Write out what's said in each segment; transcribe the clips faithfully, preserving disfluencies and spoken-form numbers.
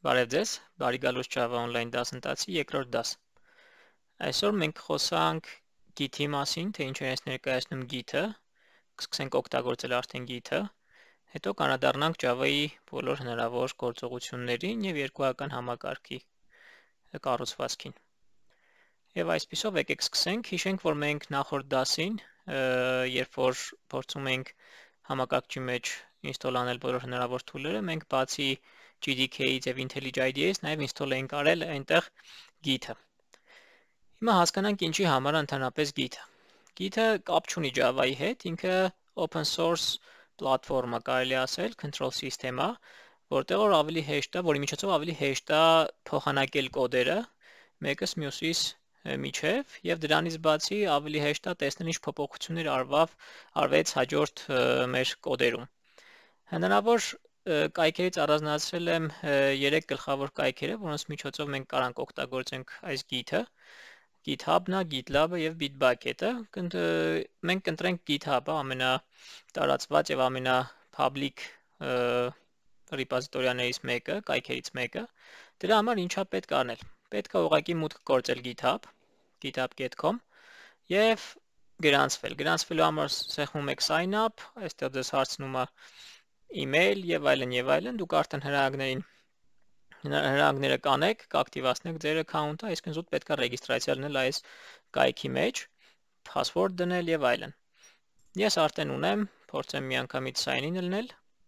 Բարև ձեզ, բարի գալուս Java Online դասընթացի երկրորդ դաս։ Այսօր մենք խոսանք Git-ի մասին, թե ինչ է ներկայացնում Git-ը, կսկսենք օգտագործել արդեն Git-ը, հետո կանադառնանք Java-ի բոլոր հնարավոր գործողություններին և երկուական համակարգի կառուցվածքին։ Եվ այսպիսով եկեք սկսենք, հիշենք, որ մենք նախորդ դասին, երբ որ փորձում ենք համակարգչի մեջ install անել բոլոր հնարավոր tool-երը, մենք բացի J D K-ից և IntelliJ I D E-ից նաև install ենք արել այնտեղ Git-ը։ Հիմա հասկանանք ինչի համար ընդհանրապես Git-ը։ Git-ը կապ չունի Java-ի հետ, ինքը open source պլատֆորմ է, կարելի ասել, control system է, որտեղ որ ավելի հեշտ է, որի միջոցով ավելի հեշտ է փոխանակել կոդերը մեկս մյուսից միջև և դրանից բացի ավելի հեշտ է տեսնել ինչ փոփոխություններ արվավ, արվեց հաջորդ մեր կոդերում։ Հնարավոր կայքերից առանձնացրել եմ երեք գլխավոր կայքերը, որոնց միջոցով մենք կարանք օգտագործենք այս Git-ը, GitHub-ն է, GitLab-ը և Bitbucket-ը։ Մենք կընտրենք GitHub-ը, ամենատարածված և ամենափաբլիկ ռեպոզիտորիաներից մեկը, կայքերից մեկը։ Դրա համար ինչա պետք անել։ Պետք է ուղղակի մուտք գործել GitHub, github dot com և գրանցվել։ Գրանցվելու համար սեղմում եք sign up, այստեղ ձեզ հարցնում է email և այլն և այլն, դուք արդեն հրահանգներին հրահանգները կանեք, կակտիվացնեք ձեր account-ը, այսինքն զուտ պետք է ռեգիստրացիա լինել այս կայքի մեջ, password դնել և այլն։ Ես արդեն ունեմ, փորձեմ միանգամից sign in լինել։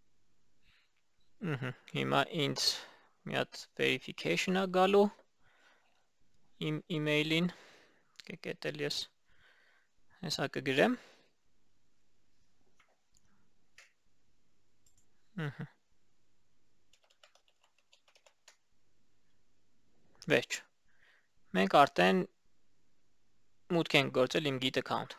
Հիմա ինձ մի հատ verification է գալու իմ email-ին, կեկետ էլ ես հեսա կգրեմ։ Վերջ, մենք արդեն մուտք ենք գործել իմ Git account։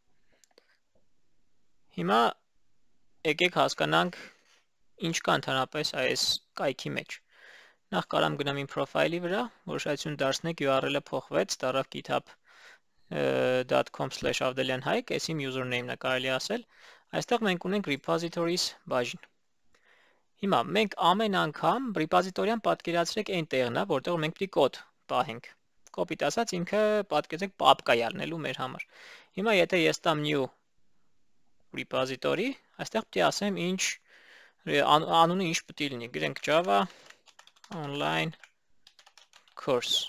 Հիմա եկեք հասկանանք ինչ կա ընդհանրապես այս կայքի մեջ։ Նախ կարամ գնամ իմ profile-ի վրա, որոշակություն դարձնեք յու առ էլ-ը փոխվեց, դառավ github dot com slash avdelyan hayek, այս իմ username-ն է, կարելի ասել։ Այստեղ մենք ունենք repositories բաժին։ Հիմա մենք ամեն անգամ ռեպոզիտորիան պատկերացրեք այն տեղն է, որտեղ մենք պիտի կոդ պահենք։ Կոպիտ ասած ինքը պատկերացրեք պապկա է առնելու մեր համար։ Հիմա եթե ես տամ new repository, այստեղ պիտի ասեմ ինչ անունը ինչ պիտի լինի, գրենք Java online course։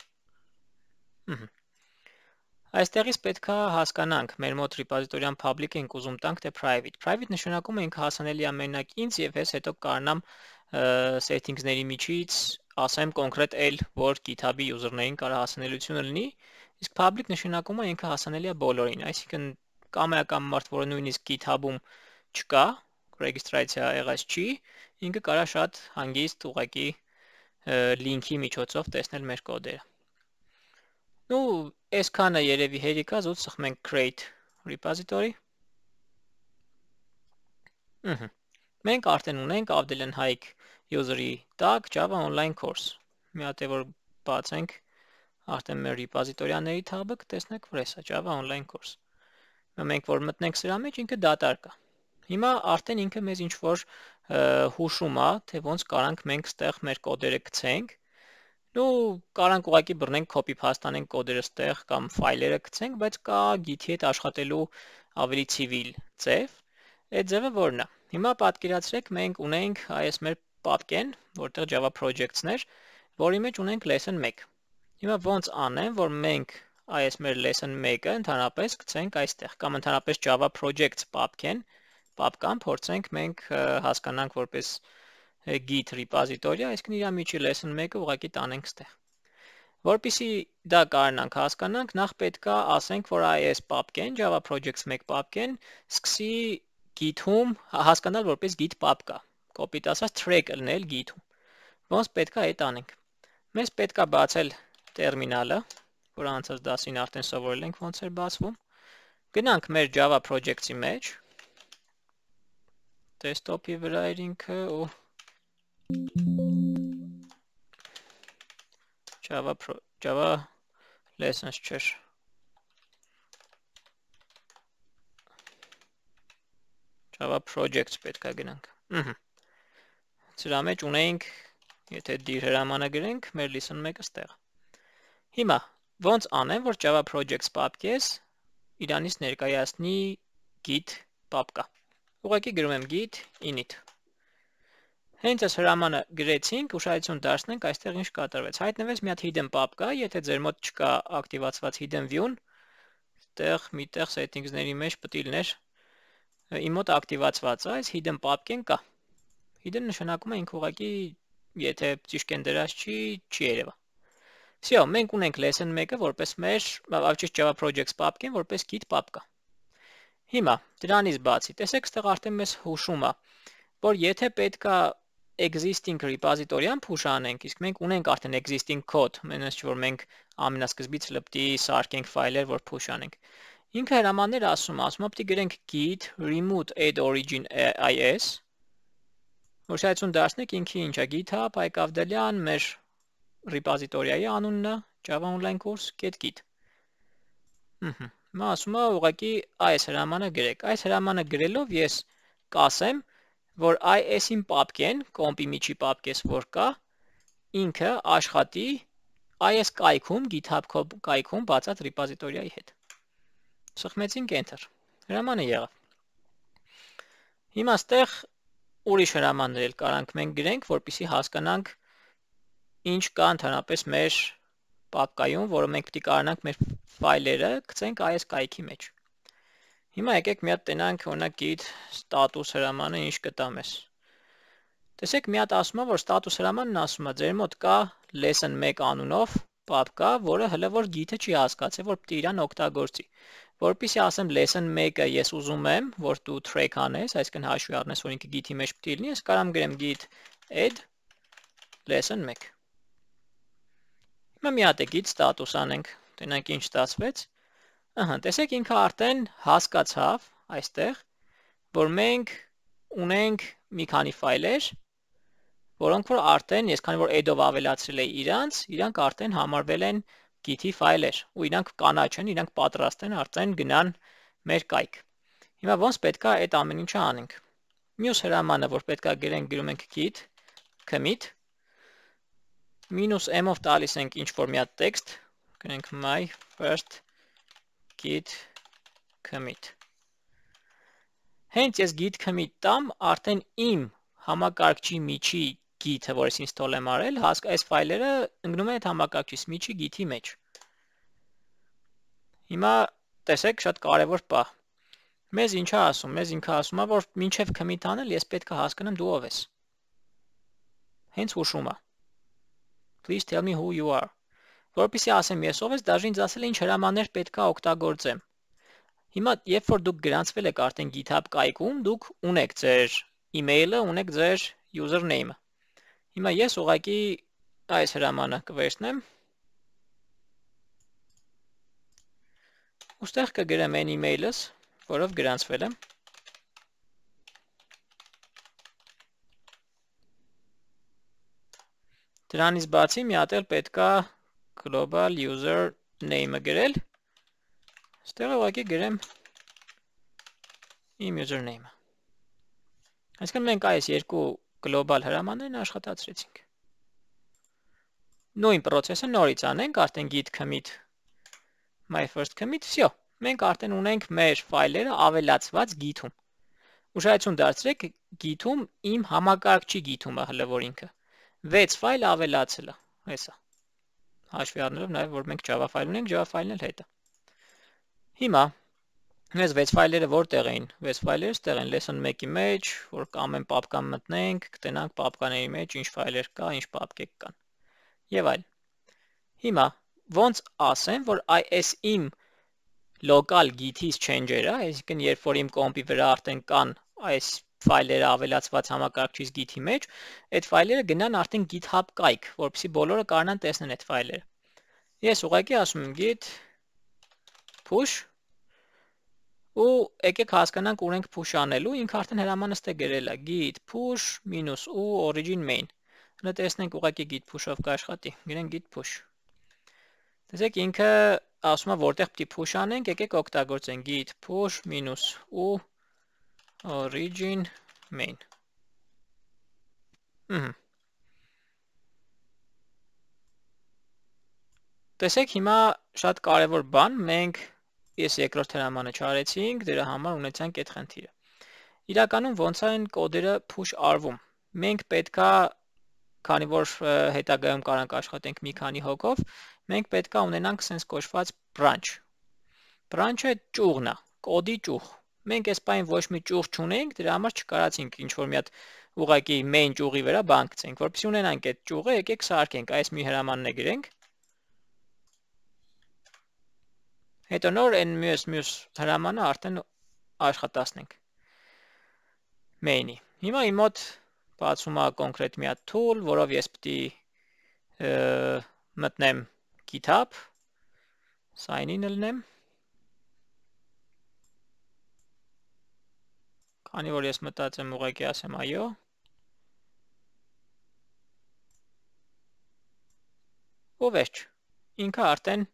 Այստեղից պետք է հասկանանք, մեր մոտ ռեպոզիտորիան public ենք ուզում տանք, թե private։ Private նշանակում է ինքը հասանելի է մենակ ինձ և ես հետո կարողանամ settings-ների միջից ասեմ կոնկրետ էլ, որ GitHub-ի user-ներին կարող հասանելիությունը լինի, իսկ public նշանակում է ինքը հասանելի է բոլորին, այսինքն կամ է կամ մարդ, որը նույնիսկ GitHub-ում չկա, ռեգիստրացիա եղած չի, ինքը կարող շատ հանգիստ ուղղակի link-ի միջոցով տեսնել մեր կոդերը։ Ну, այսքանը երևի հերիք է, զուտ սխմենք create repository։ Մենք արդեն ունենք Avdelyan Hayek user-ի տակ Java online course։ Մի հատ է որ բացենք արդեն մեր repository-ների tab-ը կտեսնեք, որ էսա Java online course։ Մենք որ մտնենք սրա մեջ, ինքը դատարկ է։ Հիմա արդեն ինքը մեզ ինչ-որ հուշում է, թե ոնց կարանք մենք ստեղ մեր կոդերը գցենք։ Ну, կարանք ուղղակի բռնենք copy paste անենք կոդերը ստեղ կամ ֆայլերը գցենք, բայց կա Git-ի հետ աշխատելու ավելի civil ձև։ Այդ ձևը որն է։ Հիմա պատկերացրեք մենք ունենք այս մեր պապկեն, որտեղ Java projects-ներ, որի մեջ ունենք lesson one։ Հիմա ոնց անեմ, որ մենք այս մեր lesson one-ը ընդհանրապես գցենք այստեղ, կամ ընդհանրապես Java projects պապկեն, պապկան փորձենք մենք հասկանանք որպես Git repository, այսինքն իր միջի lesson one-ը ուղղակի տանենք ստեղ։ Որպեսզի դա կարողանանք հասկանանք, նախ պետք է ասենք, որ այս պապկեն, Java projects one պապկեն, սկսի Git-ում հասկանալ որպես Git պապկա, կոպիտ ասած track լնել Git-ում։ Ոնց պետք է այդ անենք։ Մեզ պետք է բացել տերմինալը, որ անցած դասին արդեն սովորել ենք ոնց էր բացվում։ Գնանք մեր Java projects-ի մեջ, desktop-ի վրա էր ինքը ու Java Pro, Java lessons չէր։ Java projects պետք է գնանք։ Սրա մեջ ունենք Եթե dir հրամանը գրենք, մեր listen մեկը ստեղ։ Հիմա ոնց անեմ, որ Java projects պապկես իրանից ներկայացնի git պապկա։ Ուղղակի գրում եմ git init։ Հենց այս հրամանը գրեցինք, ուշադրություն դարձնենք այստեղ ինչ կատարվեց։ Հայտնվեց մի հատ hidden պապկա, եթե ձեր մոտ չկա ակտիվացված hidden view-ն, այստեղ միտեղ settings-ների մեջ պետք է լիներ իմ մոտ ակտիվացված է, այս hidden պապկեն կա։ Hidden նշանակում է ինքը ուղղակի եթե ճիշտ դրած չի, չի երևա։ Всё, մենք ունենք lesson մեկը որպես մեր, ավճիշտ Java projects պապկեն որպես git պապկա։ Հիմա դրանից բացի, տեսեք, այստեղ արդեն մեզ հուշում է, որ եթե պետքա existing repository-ան push անենք, իսկ մենք ունենք արդեն existing code, մենից չէ որ մենք ամենասկզբից լպտի սարքենք ֆայլեր, որ push անենք։ Ինքը հրամաններ ասում, ասում է պետք է գրենք git remote add origin is, ուշադրություն դարձնեք ինքը ինչ է GitHub Հայկավդալյան, մեր repository-ի անունն է Java online course.git։ Ահա, մա ասում է ուղղակի այս հրամանը գրեք։ Այս հրամանը գրելով ես կասեմ, որ is-ին պապկեն, կոմպի միջի պապկես որ կա, ինքը աշխատի is կայքում, GitHub կայքում բացած repository-ի հետ։ Սխմեցինք enter։ Հրամանը եղավ։ Հիմա այստեղ ուրիշ հրամաններ էլ կարանք մենք գրենք, որպեսզի հասկանանք ինչ կա ընդհանրապես մեր պապկայում, որը մենք պետք է կարողանանք մեր ֆայլերը գցենք is կայքի մեջ։ Հիմա եկեք մի հատ տենանք օրինակ git status հրամանը ինչ կտա մեզ։ Տեսեք մի հատ ասում է, որ status հրամանն ասում է, ձեր մոտ կա lesson մեկ անունով պապկա, որը հələ որ git-ը չի հասկացել, որ պետք է իրան օգտագործի։ Որպեսզի ասեմ lesson մեկը ես ուզում եմ, որ դու track անես, այսինքն հաշվի առնես, որ ինքը git-ի մեջ պետք է լինի, ես կարամ գրեմ git add lesson մեկ։ Հիմա մի հատ է git status անենք, տենանք ինչ ստացվեց։ Ահա, տեսեք ինքը արդեն հասկացավ այստեղ, որ մենք ունենք մի քանի ֆայլեր, որոնք որ արդեն, ես քանի որ add-ով ավելացրել էի իրանց, իրանք արդեն համարվել են git-ի ֆայլեր, ու իրանք կանաչ են, իրանք պատրաստ են արդեն գնան մեր կայք։ Հիմա ոնց պետքա այդ ամեն ինչը անենք։ Մյուս հրամանը, որ պետքա գրենք, գրում ենք git commit -m-ով տալիս ենք ինչ-որ մի հատ տեքստ, գրենք my first git commit։ Հենց ես git commit տամ, արդեն իմ համակարգչի միջի git-ը, որ ես install եմ արել, այս ֆայլերը ընկնում են այդ համակարգչից միջի git-ի մեջ։ Հիմա տեսեք շատ կարևոր բան։ Մեզ ինչ է ասում, մեզ ինքը ասում է, որ մինչև commit անել ես պետք է հասկանամ դու ով ես։ Հենց հուշում է։ Please tell me who you are։ Որպեսզի ասեմ ես ով ես, դաժե ինձ ասել է ինչ հրամաններ պետքա օգտագործեմ։ Հիմա երբ որ դուք գրանցվել եք արդեն GitHub կայքում, դուք ունեք ձեր email-ը, ունեք ձեր username-ը։ Հիմա ես ուղղակի այս հրամանը կվերցնեմ։ Ուստեղ կգրեմ այն email-ս, որով գրանցվել եմ։ Դրանից բացի մի հատ էլ պետքա global user name-ը գրել, ստեղ ուղղակի գրեմ իմ username-ը։ Այսինքն մենք այս երկու global հրամաններն աշխատացրեցինք։ Նույն process-ը նորից անենք, արդեն git commit my first commit, всё, մենք արդեն ունենք մեր ֆայլերը ավելացված git-ում։ Ուշադրություն դարձրեք, git-ում իմ համակարգչի git-ում է հələ որ ինքը։ վեց ֆայլ ավելացել է, հեսա։ Հաշվի առնելով նաև որ մենք Java ֆայլ ունենք, Java ֆայլն էլ հետը։ Հիմա մեզ վեց ֆայլերը որտեղ էին։ վեց ֆայլերը ստեղ են lesson մեկի մեջ, որ կամ են պապկան մտնենք, կտենանք պապկաների մեջ ինչ ֆայլեր կա, ինչ պապկեր կան։ Եվ այլ։ Հիմա ոնց ասեմ, որ այս իմ local git-ից change-երը, այսինքն երբ որ իմ կոմպի վրա արդեն կան այս ֆայլերը ավելացված համակարգչից git-ի մեջ, այդ ֆայլերը գնան արդեն GitHub կայք, որպեսզի բոլորը կարողանան տեսնեն այդ ֆայլերը։ Ես ուղղակի ասում եմ git push ու եկեք հասկանանք ուր ենք push անելու, ինքը արդեն հրամանը ստե գրել է git push -u origin main։ Հələ տեսնենք ուղղակի git push-ով կաշխատի, գրենք git push։ Տեսեք ինքը ասում է որտեղ պետք է push անենք, եկեք օգտագործենք git push -u origin main։ Ահա։ տեսեք հիմա շատ կարևոր բան, մենք ես երկրորդ հրամանը չարեցինք, դրա համար ունեցանք այդ խնդիրը։ Իրականում ոնց են կոդերը push արվում։ Մենք պետքա, քանի որ հետագայում կարանք աշխատենք մի քանի հոգով, մենք պետքա ունենանք sense կոչված branch։ Branch-ը ճյուղն է, կոդի ճյուղ։ Մենք այս բանը ոչ մի ճյուղ չունենք, դրա համար չկարացինք ինչ որ մի հատ ուղղակի main ճյուղի վրա բան գցենք, որպեսզի ունենանք այդ ճյուղը, եկեք սարքենք, այս մի հրամանն է գրենք։ Հետո նոր այն մյուս մյուս հրամանը արդեն աշխատացնենք main-ի։ Հիմա իմ մոտ բացում է կոնկրետ մի հատ tool, որով ես պետք է մտնեմ GitHub, sign in լնեմ։ Քանի որ ես մտածեմ ուղղակի ասեմ այո։ Ու վերջ։ Ինքը արդեն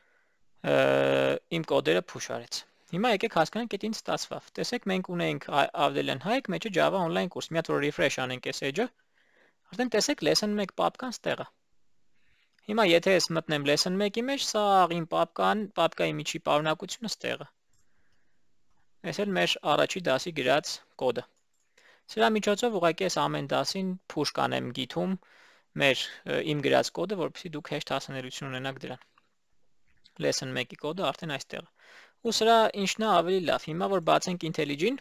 իմ կոդերը push արեց։ Հիմա եկեք հասկանանք այդ ինչ ստացվավ։ Տեսեք մենք ունենք Avdelan Hike մեջը Java online կուրս։ Մի հատ որ refresh անենք այս edge-ը, արդեն տեսեք lesson one պապկան ստեղ է։ Հիմա եթե ես մտնեմ lesson one-ի մեջ, սա իմ պապկան, պապկայի միջի պարունակությունը ստեղ է։ Այս էլ մեր առաջի դասի գրած կոդը։ Սրա միջոցով ուղղակի ես ամեն դասին push կանեմ Git-ում մեր իմ գրած կոդը, որպեսզի դուք հեշտ հասանելիություն ունենաք դրան։ lesson one-ի կոդը արդեն այստեղ է։ Ու սրա ինչն է ավելի լավ։ Հիմա որ բացենք IntelliJ-ին,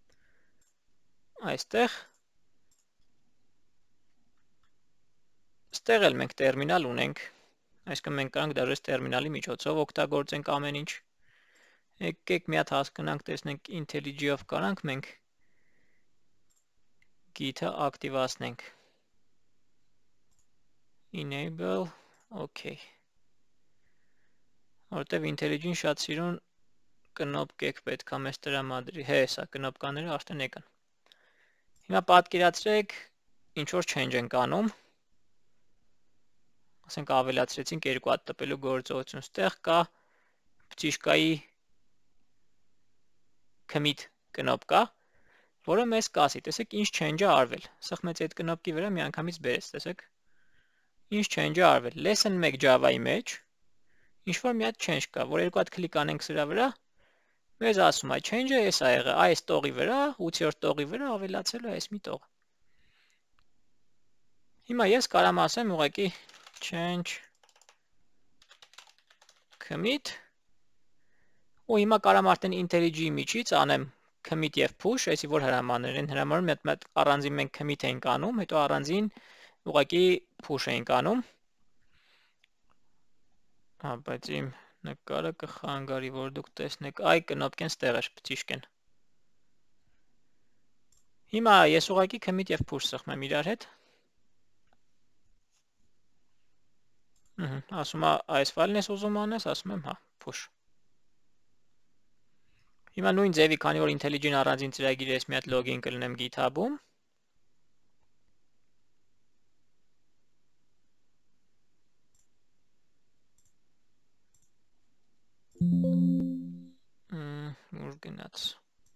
այստեղ ստեղ էլ մենք տերմինալ ունենք, այսինքն մենք կարող ենք դաժե տերմինալի միջոցով օգտագործենք ամեն ինչ։ Եկեք մի հատ հասկանանք, տեսնենք IntelliJ-ով կարանք մենք Git-ը ակտիվացնենք։ Enable, okay։ Որտեվ IntelliJ-ին շատ սիրուն կնոպկեք պետքա մեզ տրամադրի, հե, սա կնոպկաները արդեն եկան։ Հիմա պատկերացրեք, ինչ որ change ենք անում։ Ասենք ավելացրեցինք երկու հատ տպելու գործողություն, ստեղ կա բջիջկայի commit կնոպկա, որը մեզ կասի, տեսեք ինչ change-ը արվել։ Սա մեծ այդ կնոպկի վրա միանգամից բերեց, տեսեք։ Ինչ change-ը արվել։ lesson one Java-ի մեջ ինչ որ մի հատ change կա, որ երկու հատ կլիկ անենք սրա վրա, մեզ ասում է change-ը էս ա եղել, այս տողի վրա, ութերորդ տողի վրա ավելացել է այս մի տող։ Հիմա ես կարամ ասեմ ուղղակի change commit ու հիմա կարամ արդեն IntelliJ-ի միջից անեմ commit եւ push, այսի որ հրամաններ են, հրամանում մեկ առանձին մենք commit ենք անում, հետո առանձին ուղղակի push ենք անում։ Հա, բայց իմ նկարը կխանգարի, որ դուք տեսնեք, այ կնոպկեն ստեղ էր, բջիջկեն։ Հիմա ես ուղղակի commit եւ push սխմեմ եմ իրար հետ։ Ահա, ասում է այս ֆայլն ես ուզում անես, ասում եմ հա, push։ Հիմա նույն ձևի, քանի որ IntelliJ-ին առանձին ծրագիր ես մի հատ login կլնեմ GitHub-ում։ Ուր գնաց։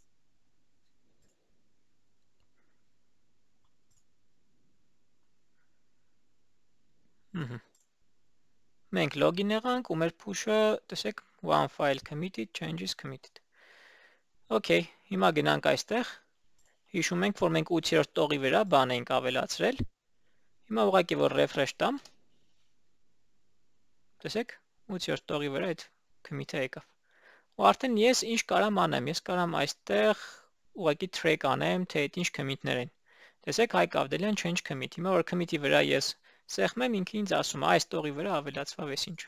Ահա։ Մենք login եղանք ու մեր push-ը, տեսեք, one file committed, changes committed։ Okay, հիմա գնանք այստեղ։ Հիշում ենք, որ մենք ութերորդ տողի վրա բան ենք ավելացրել։ Հիմա ուղղակի որ refresh տամ։ Տեսեք, ութերորդ տողի վրա այդ commit-ը եկավ։ Ու արդեն ես ինչ կարամ անեմ, ես կարամ այստեղ ուղղակի track անեմ, թե այդ ինչ commit-ներ են։ Տեսեք, Hike Avdelan change commit։ Հիմա որ commit-ի վրա ես սեղմեմ, ինքը ինձ ասում է, այս տողի վրա ավելացվավ էս ինչ։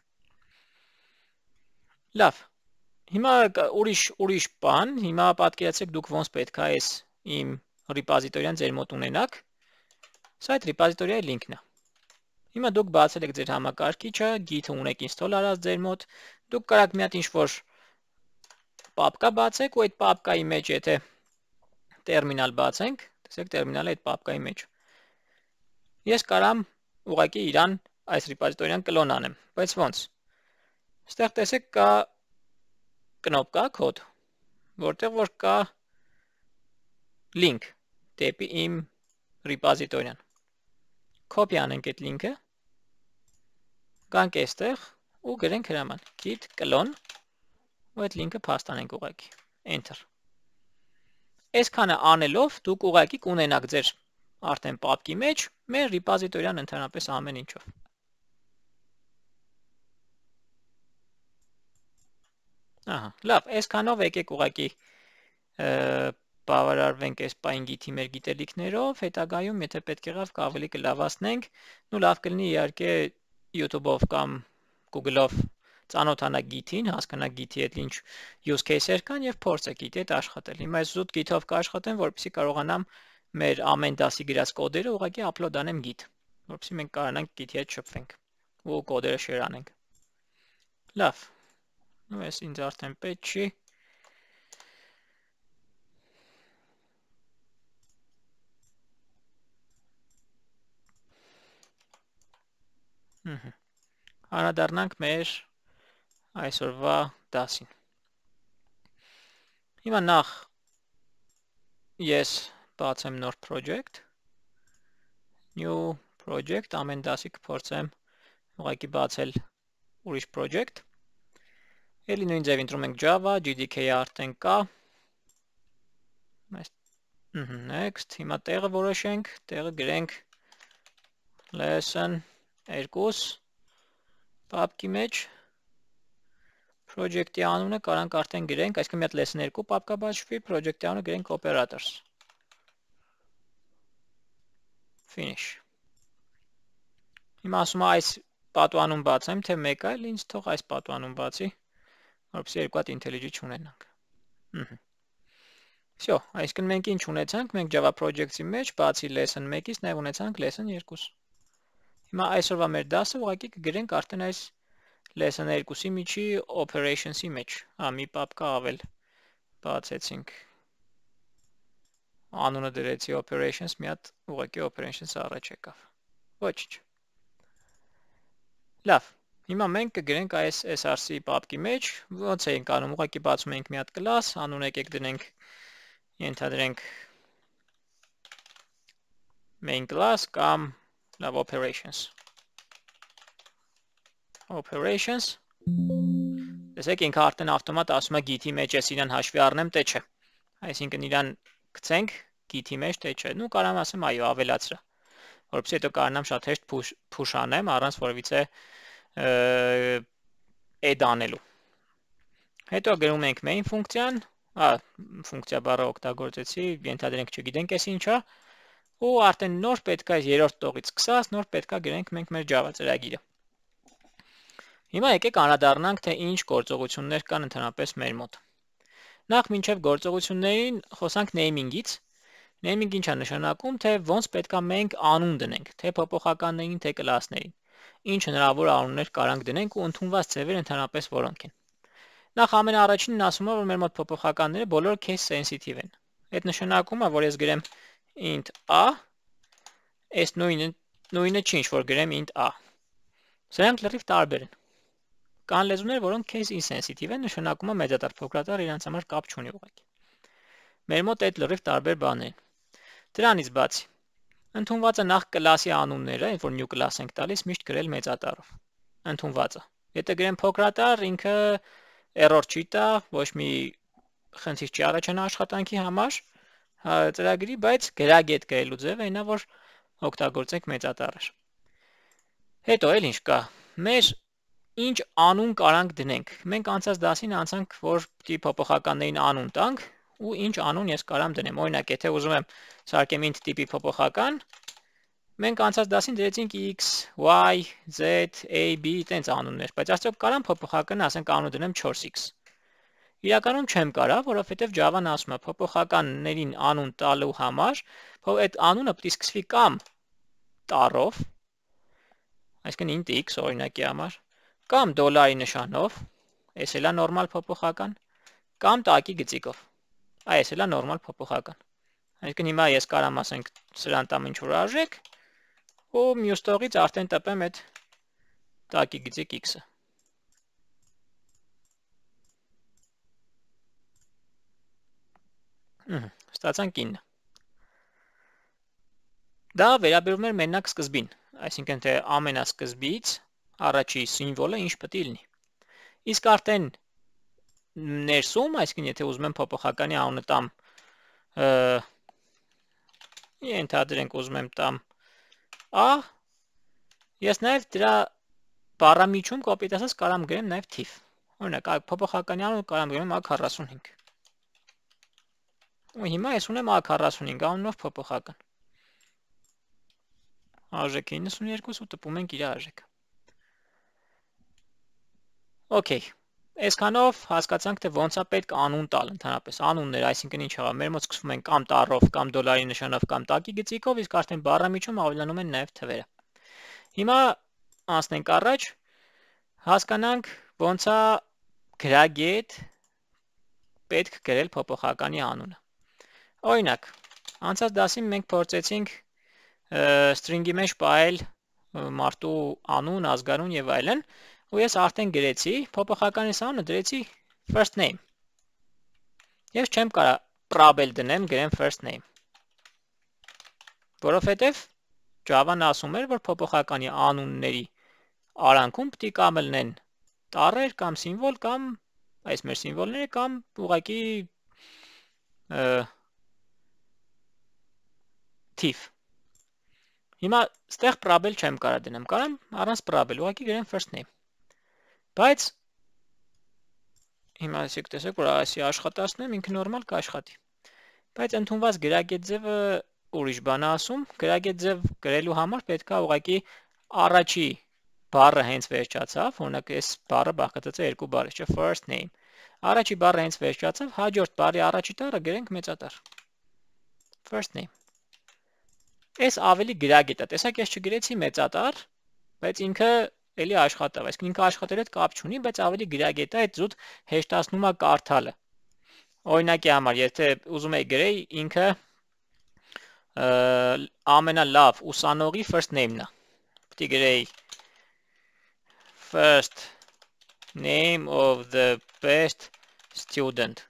Լավ։ Հիմա ուրիշ ուրիշ բան, հիմա պատկերացրեք դուք ոնց պետք է այս իմ ռեպոզիտորիան ձեր մոտ ունենաք։ Սա այդ ռեպոզիտորիայի լինքն է։ Հիմա դուք բացել եք ձեր համակարգիչը, Git-ը ունեք install արած ձեր մոտ, դուք կարաք մի հատ ինչ-որ պապկա բացեք ու այդ պապկայի մեջ եթե տերմինալ բացենք, տեսեք տերմինալը այդ պապկայի մեջ։ Ես կարամ ուղղակի իրան այս ռեպոզիտորիան կլոն անեմ, բայց ոնց։ Ստեղ տեսեք կա կնոպկա կոդ, որտեղ որ կա link դեպի իմ ռեպոզիտորիան։ Copy անենք այդ լինքը։ Գանք այստեղ, ու գրենք հրաման git clone ու այդ լինքը փաստանենք ուղղակի enter։ Այսքանը անելով դուք ուղղակի կունենաք ձեր արդեն պապկի մեջ մեր ռեպոզիտորիան ընդհանրապես ամեն ինչով։ Ահա, լավ, այսքանով եկեք ուղղակի բավարարվենք այս պահին գիթի մեր գիտելիքներով, հետագայում եթե պետք եղավ ավելի կլավացնենք, ու լավ կլինի իհարկե YouTube-ով կամ Google-ով ծանոթանաք գիթին, հասկանաք գիթի հետ ինչ use case-եր կան եւ փորձեք գիթի հետ աշխատել։ Հիմա այս զուտ գիթով կաշխատեմ, որպեսզի կարողանամ մեր ամեն դասի գրած կոդերը ուղղակի upload անեմ գիթ, որպեսզի մենք կարողանանք գիթի հետ շփվենք ու կոդերը share անենք։ Լավ։ Ու ես ինձ արդեն պետք չի։ Անդրադառնանք մեր այսօրվա դասին։ Հիմա նախ ես բացեմ նոր project, new project, ամեն դասի կփորձեմ ուղղակի բացել ուրիշ project։ Էլի նույն ձև ընտրում ենք Java, J D K-ը արդեն կա։ Next, հիմա տեղը որոշենք, տեղը գրենք lesson two պապկի մեջ, project-ի անունը կարանք արդեն գրենք, այսինքն մի հատ lesson two պապկա բաշխվի, project-ի անունը գրենք operators։ Finish։ Հիմա ասում է այս պատուհանում բացեմ, թե մեկ այլ, ինձ թող այս պատուհանում բացի, որպեսզի երկու հատ IntelliJ չունենանք։ Всё, այսինքն մենք ինչ ունեցանք, մենք Java project-ի մեջ բացի lesson one-ից նաև ունեցանք lesson two։ Հիմա այսօրվա մեր դասը ուղղակի կգրենք արդեն այս lesson two-ի միջի operations-ի մեջ։ Հա, մի պապկա ավել բացեցինք։ Անունը դրեցի operations, մի հատ ուղղակի operations-ը առաջ եկավ։ Ոչինչ։ Լավ, հիմա մենք կգրենք այս S R C պապկի մեջ, ոնց ենք անում, ուղղակի բացում ենք մի հատ class, անուն եկեք դնենք, ենթադրենք main class կամ լավ operations։ Operations։ Տեսեք ինքը արդեն ավտոմատ ասում է գիթի մեջ ես իրան հաշվի առնեմ, թե չէ։ Այսինքն իրան գցենք գիթի մեջ, թե չէ։ Նու կարամ ասեմ այո, ավելացրա։ Որպեսզի հետո կարողանամ շատ հեշտ push անեմ առանց որևիցե add անելու։ Հետո գրում ենք main ֆունկցիան, հա, ֆունկցիա բառը օգտագործեցի, ենթադրենք չգիտենք էս ինչա, ու արդեն նոր պետք է երրորդ տողից սկսած, նոր պետք է գրենք մենք մեր Java ծրագիրը։ Հիմա եկեք անդրադառնանք, թե ինչ գործողություններ կան ընդհանրապես մեր մոտ։ Նախ մինչև գործողություններին խոսանք naming-ից։ Naming ինչ է նշանակում, թե ոնց պետք է մենք անուն դնենք, թե փոփոխականներին, թե կլասներին։ Ինչ հնարավոր անուններ կարանք դնենք ու ընդունված ձևեր ընդհանրապես որոնք են։ Նախ ամենաառաջինն ասում է, որ մեր մոտ փոփոխականները բոլորը case sensitive են։ Այդ նշանակում է, որ ես գրեմ int a, այս նույնը նույնը չի, ինչ որ գրեմ int a։ Սրանք լրիվ տարբեր են։ Կան լեզուներ, որոնք case insensitive են, նշանակում է մեծատար փոքրատար իրանց համար կապ չունի ուղղակի։ Մեր մոտ այդ լրիվ տարբեր բաներ են։ Դրանից բացի, ընդունվածը նախ կլասի անունները, երբ որ new class ենք տալիս, միշտ գրել մեծատառով։ Ընդունվածը։ Եթե գրեմ փոքրատառ, ինքը error չի տա, ոչ մի խնդիր չի առաջանա աշխատանքի համար, ծրագրի, բայց գրագետ գրելու ձևը այնա, որ օգտագործենք մեծատառը։ Հետո էլ ինչ կա։ Մեր ինչ անուն կարանք դնենք։ Մենք անցած դասին անցանք, որ պիտի փոփոխականներին անուն տանք, ու ինչ անուն ես կարամ դնեմ։ Օրինակ, եթե ուզում եմ սարքեմ int տիպի փոփոխական, մենք անցած դասին դրեցինք x, y, z, a, b, տենց անուններ, բայց արդյոք կարամ փոփոխական ասենք անուն դնեմ four x։ Իրականում չեմ կարա, որովհետև Java-ն ասում է փոփոխականներին անուն տալու համար, այդ անունը պիտի սկսվի կամ տառով, այսինքն int x օրինակի համար, կամ դոլարի նշանով, այս էլ է նորմալ փոփոխական, կամ տակի գծիկով։ Այս էլ է նորմալ փոփոխական։ Այսինքն հիմա ես կարամ ասենք սրան տամ ինչ որ արժեք, ու մյուս տողից արդեն տպեմ այդ տակի գծիկ x-ը։ Ստացանք ինը։ Դա վերաբերում էր մենակ սկզբին, այսինքն թե ամենասկզբից առաջի սիմվոլը ինչ պետք է լինի։ Իսկ արդեն ներսում, այսինքն եթե ուզում եմ փոփոխականի անունը տամ, ենթադրենք ուզում եմ տամ A, ես նաև դրա բառամիջում կոպիտ ասած կարամ գրեմ նաև թիվ։ Օրինակ, փոփոխականի անունը կարամ գրեմ A քառասունհինգ։ Ու հիմա ես ունեմ A քառասունհինգ անունով փոփոխական։ Արժեքը իննսունյերկու ու տպում ենք իր արժեքը։ Okay, այսքանով հասկացանք, թե ոնց է պետք անուն տալ ընդհանրապես։ Անուններ, այսինքն ինչ եղավ, մեր մոտ սկսվում են կամ տառով, կամ դոլարի նշանով, կամ տակի գծիկով, իսկ արդեն բառամիջում ավելանում են նաև թվերը։ Հիմա անցնենք առաջ, հասկանանք ոնց է գրագետ պետք գրել փոփոխականի անունը։ Օրինակ, անցած դասին մենք փորձեցինք string-ի մեջ պահել մարդու անուն, ազգանուն եւ այլն, ու ես արդեն գրեցի փոփոխականի անունը դրեցի first name։ Ես չեմ կարող probel դնեմ, գրեմ first name։ Որովհետեւ Java-ն ասում էր, որ փոփոխականի անունների արանքում պետք է կամ լինեն տառեր կամ սիմվոլ կամ այս մեր սիմվոլները կամ ուղղակի թիվ։ Հիմա ստեղ probel չեմ կարող դնեմ, կարամ առանց probel, ուղղակի գրեմ first name։ Բայց հիմա եսեք տեսեք, որ այսի աշխատացնեմ, ինքը նորմալ կաշխատի։ Բայց ընդունված գրագետ ձևը ուրիշ բան է ասում, գրագետ ձև գրելու համար պետք է ուղղակի առաջի բառը հենց վերջացավ, օրինակ այս բառը բաղկացած է երկու բառից, չէ, first name։ Առաջի բառը հենց վերջացավ, հաջորդ բառի առաջի տառը գրենք մեծատառ։ First name։ Այս ավելի գրագետ է, տեսակ ես չգրեցի մեծատառ, բայց ինքը էլի աշխատավ, այսինքն ինքը աշխատել հետ կապ չունի, բայց ավելի գրագետ է, այդ զուտ հեշտացնում է կարդալը։ Օրինակի համար, եթե ուզում եք գրեի, ինքը ամենալավ ուսանողի first name-ն է։ Պետք է գրեի first name of the best student։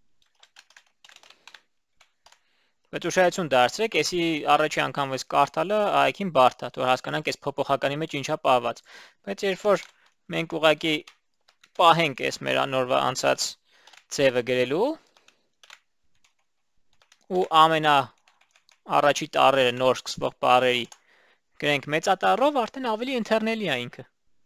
Բայց ուշադրություն դարձրեք, էսի առաջի անգամ ես կարդալը այքին բարդ է, որ հասկանանք այս փոփոխականի մեջ ինչա պահված։ Բայց երբ որ մենք ուղղակի պահենք այս մեր նորվա անցած ձևը գրելու ու ամենա առաջի տառերը նոր սկսվող բառերի գրենք մեծատառով, արդեն ավելի ընթեռնելի է ինքը։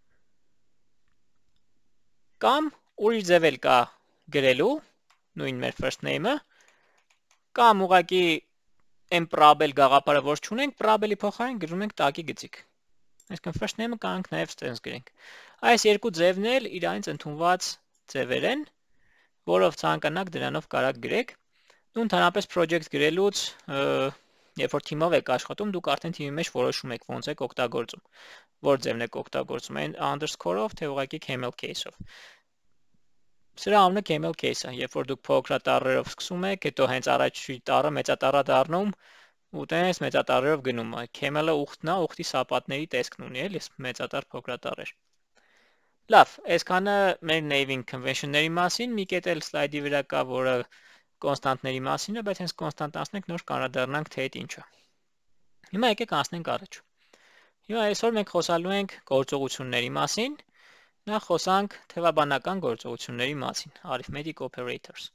Կամ ուրիշ ձև էլ կա գրելու, նույն մեր first name-ը, կամ ուղղակի այն probel գաղափարը որ չունենք, probel-ի փոխարեն գրում ենք տակի գծիկ։ Այսինքն first name-ը կանք նաև ստենց գրենք։ Այս երկու ձևն էլ իրանից ընդունված ձևեր են, որով ցանկանաք դրանով կարաք գրեք։ Ու ընդհանրապես project գրելուց, երբ որ թիմով եք աշխատում, դուք արդեն թիմի մեջ որոշում եք ոնց եք օգտագործում, որ ձևն եք օգտագործում, այն underscore-ով, թե ուղղակի camel case-ով։ Սրա անունը camel case-ը, երբ որ դուք փոքրատառերով սկսում եք, հետո հենց առաջի տառը մեծատառ է դառնում, ու տենց մեծատառերով գնում է։ Camel-ը ուղտն է, ուղտի սապատների տեսքն ունի, էլի, մեծատառ փոքրատառեր։ Լավ, այսքանը մեր naming convention-ների մասին, մի կետ էլ սլայդի վրա կա, որը կոնստանտների մասին է, բայց հենց կոնստանտ անցնենք նոր կանրադառնանք, թե այդ ինչ է։ Հիմա եկեք անցնենք առաջ։ Հիմա այսօր մենք խոսալու ենք գործողությունների մասին։ Նախ խոսանք թվաբանական գործողությունների մասին, arithmetic operators։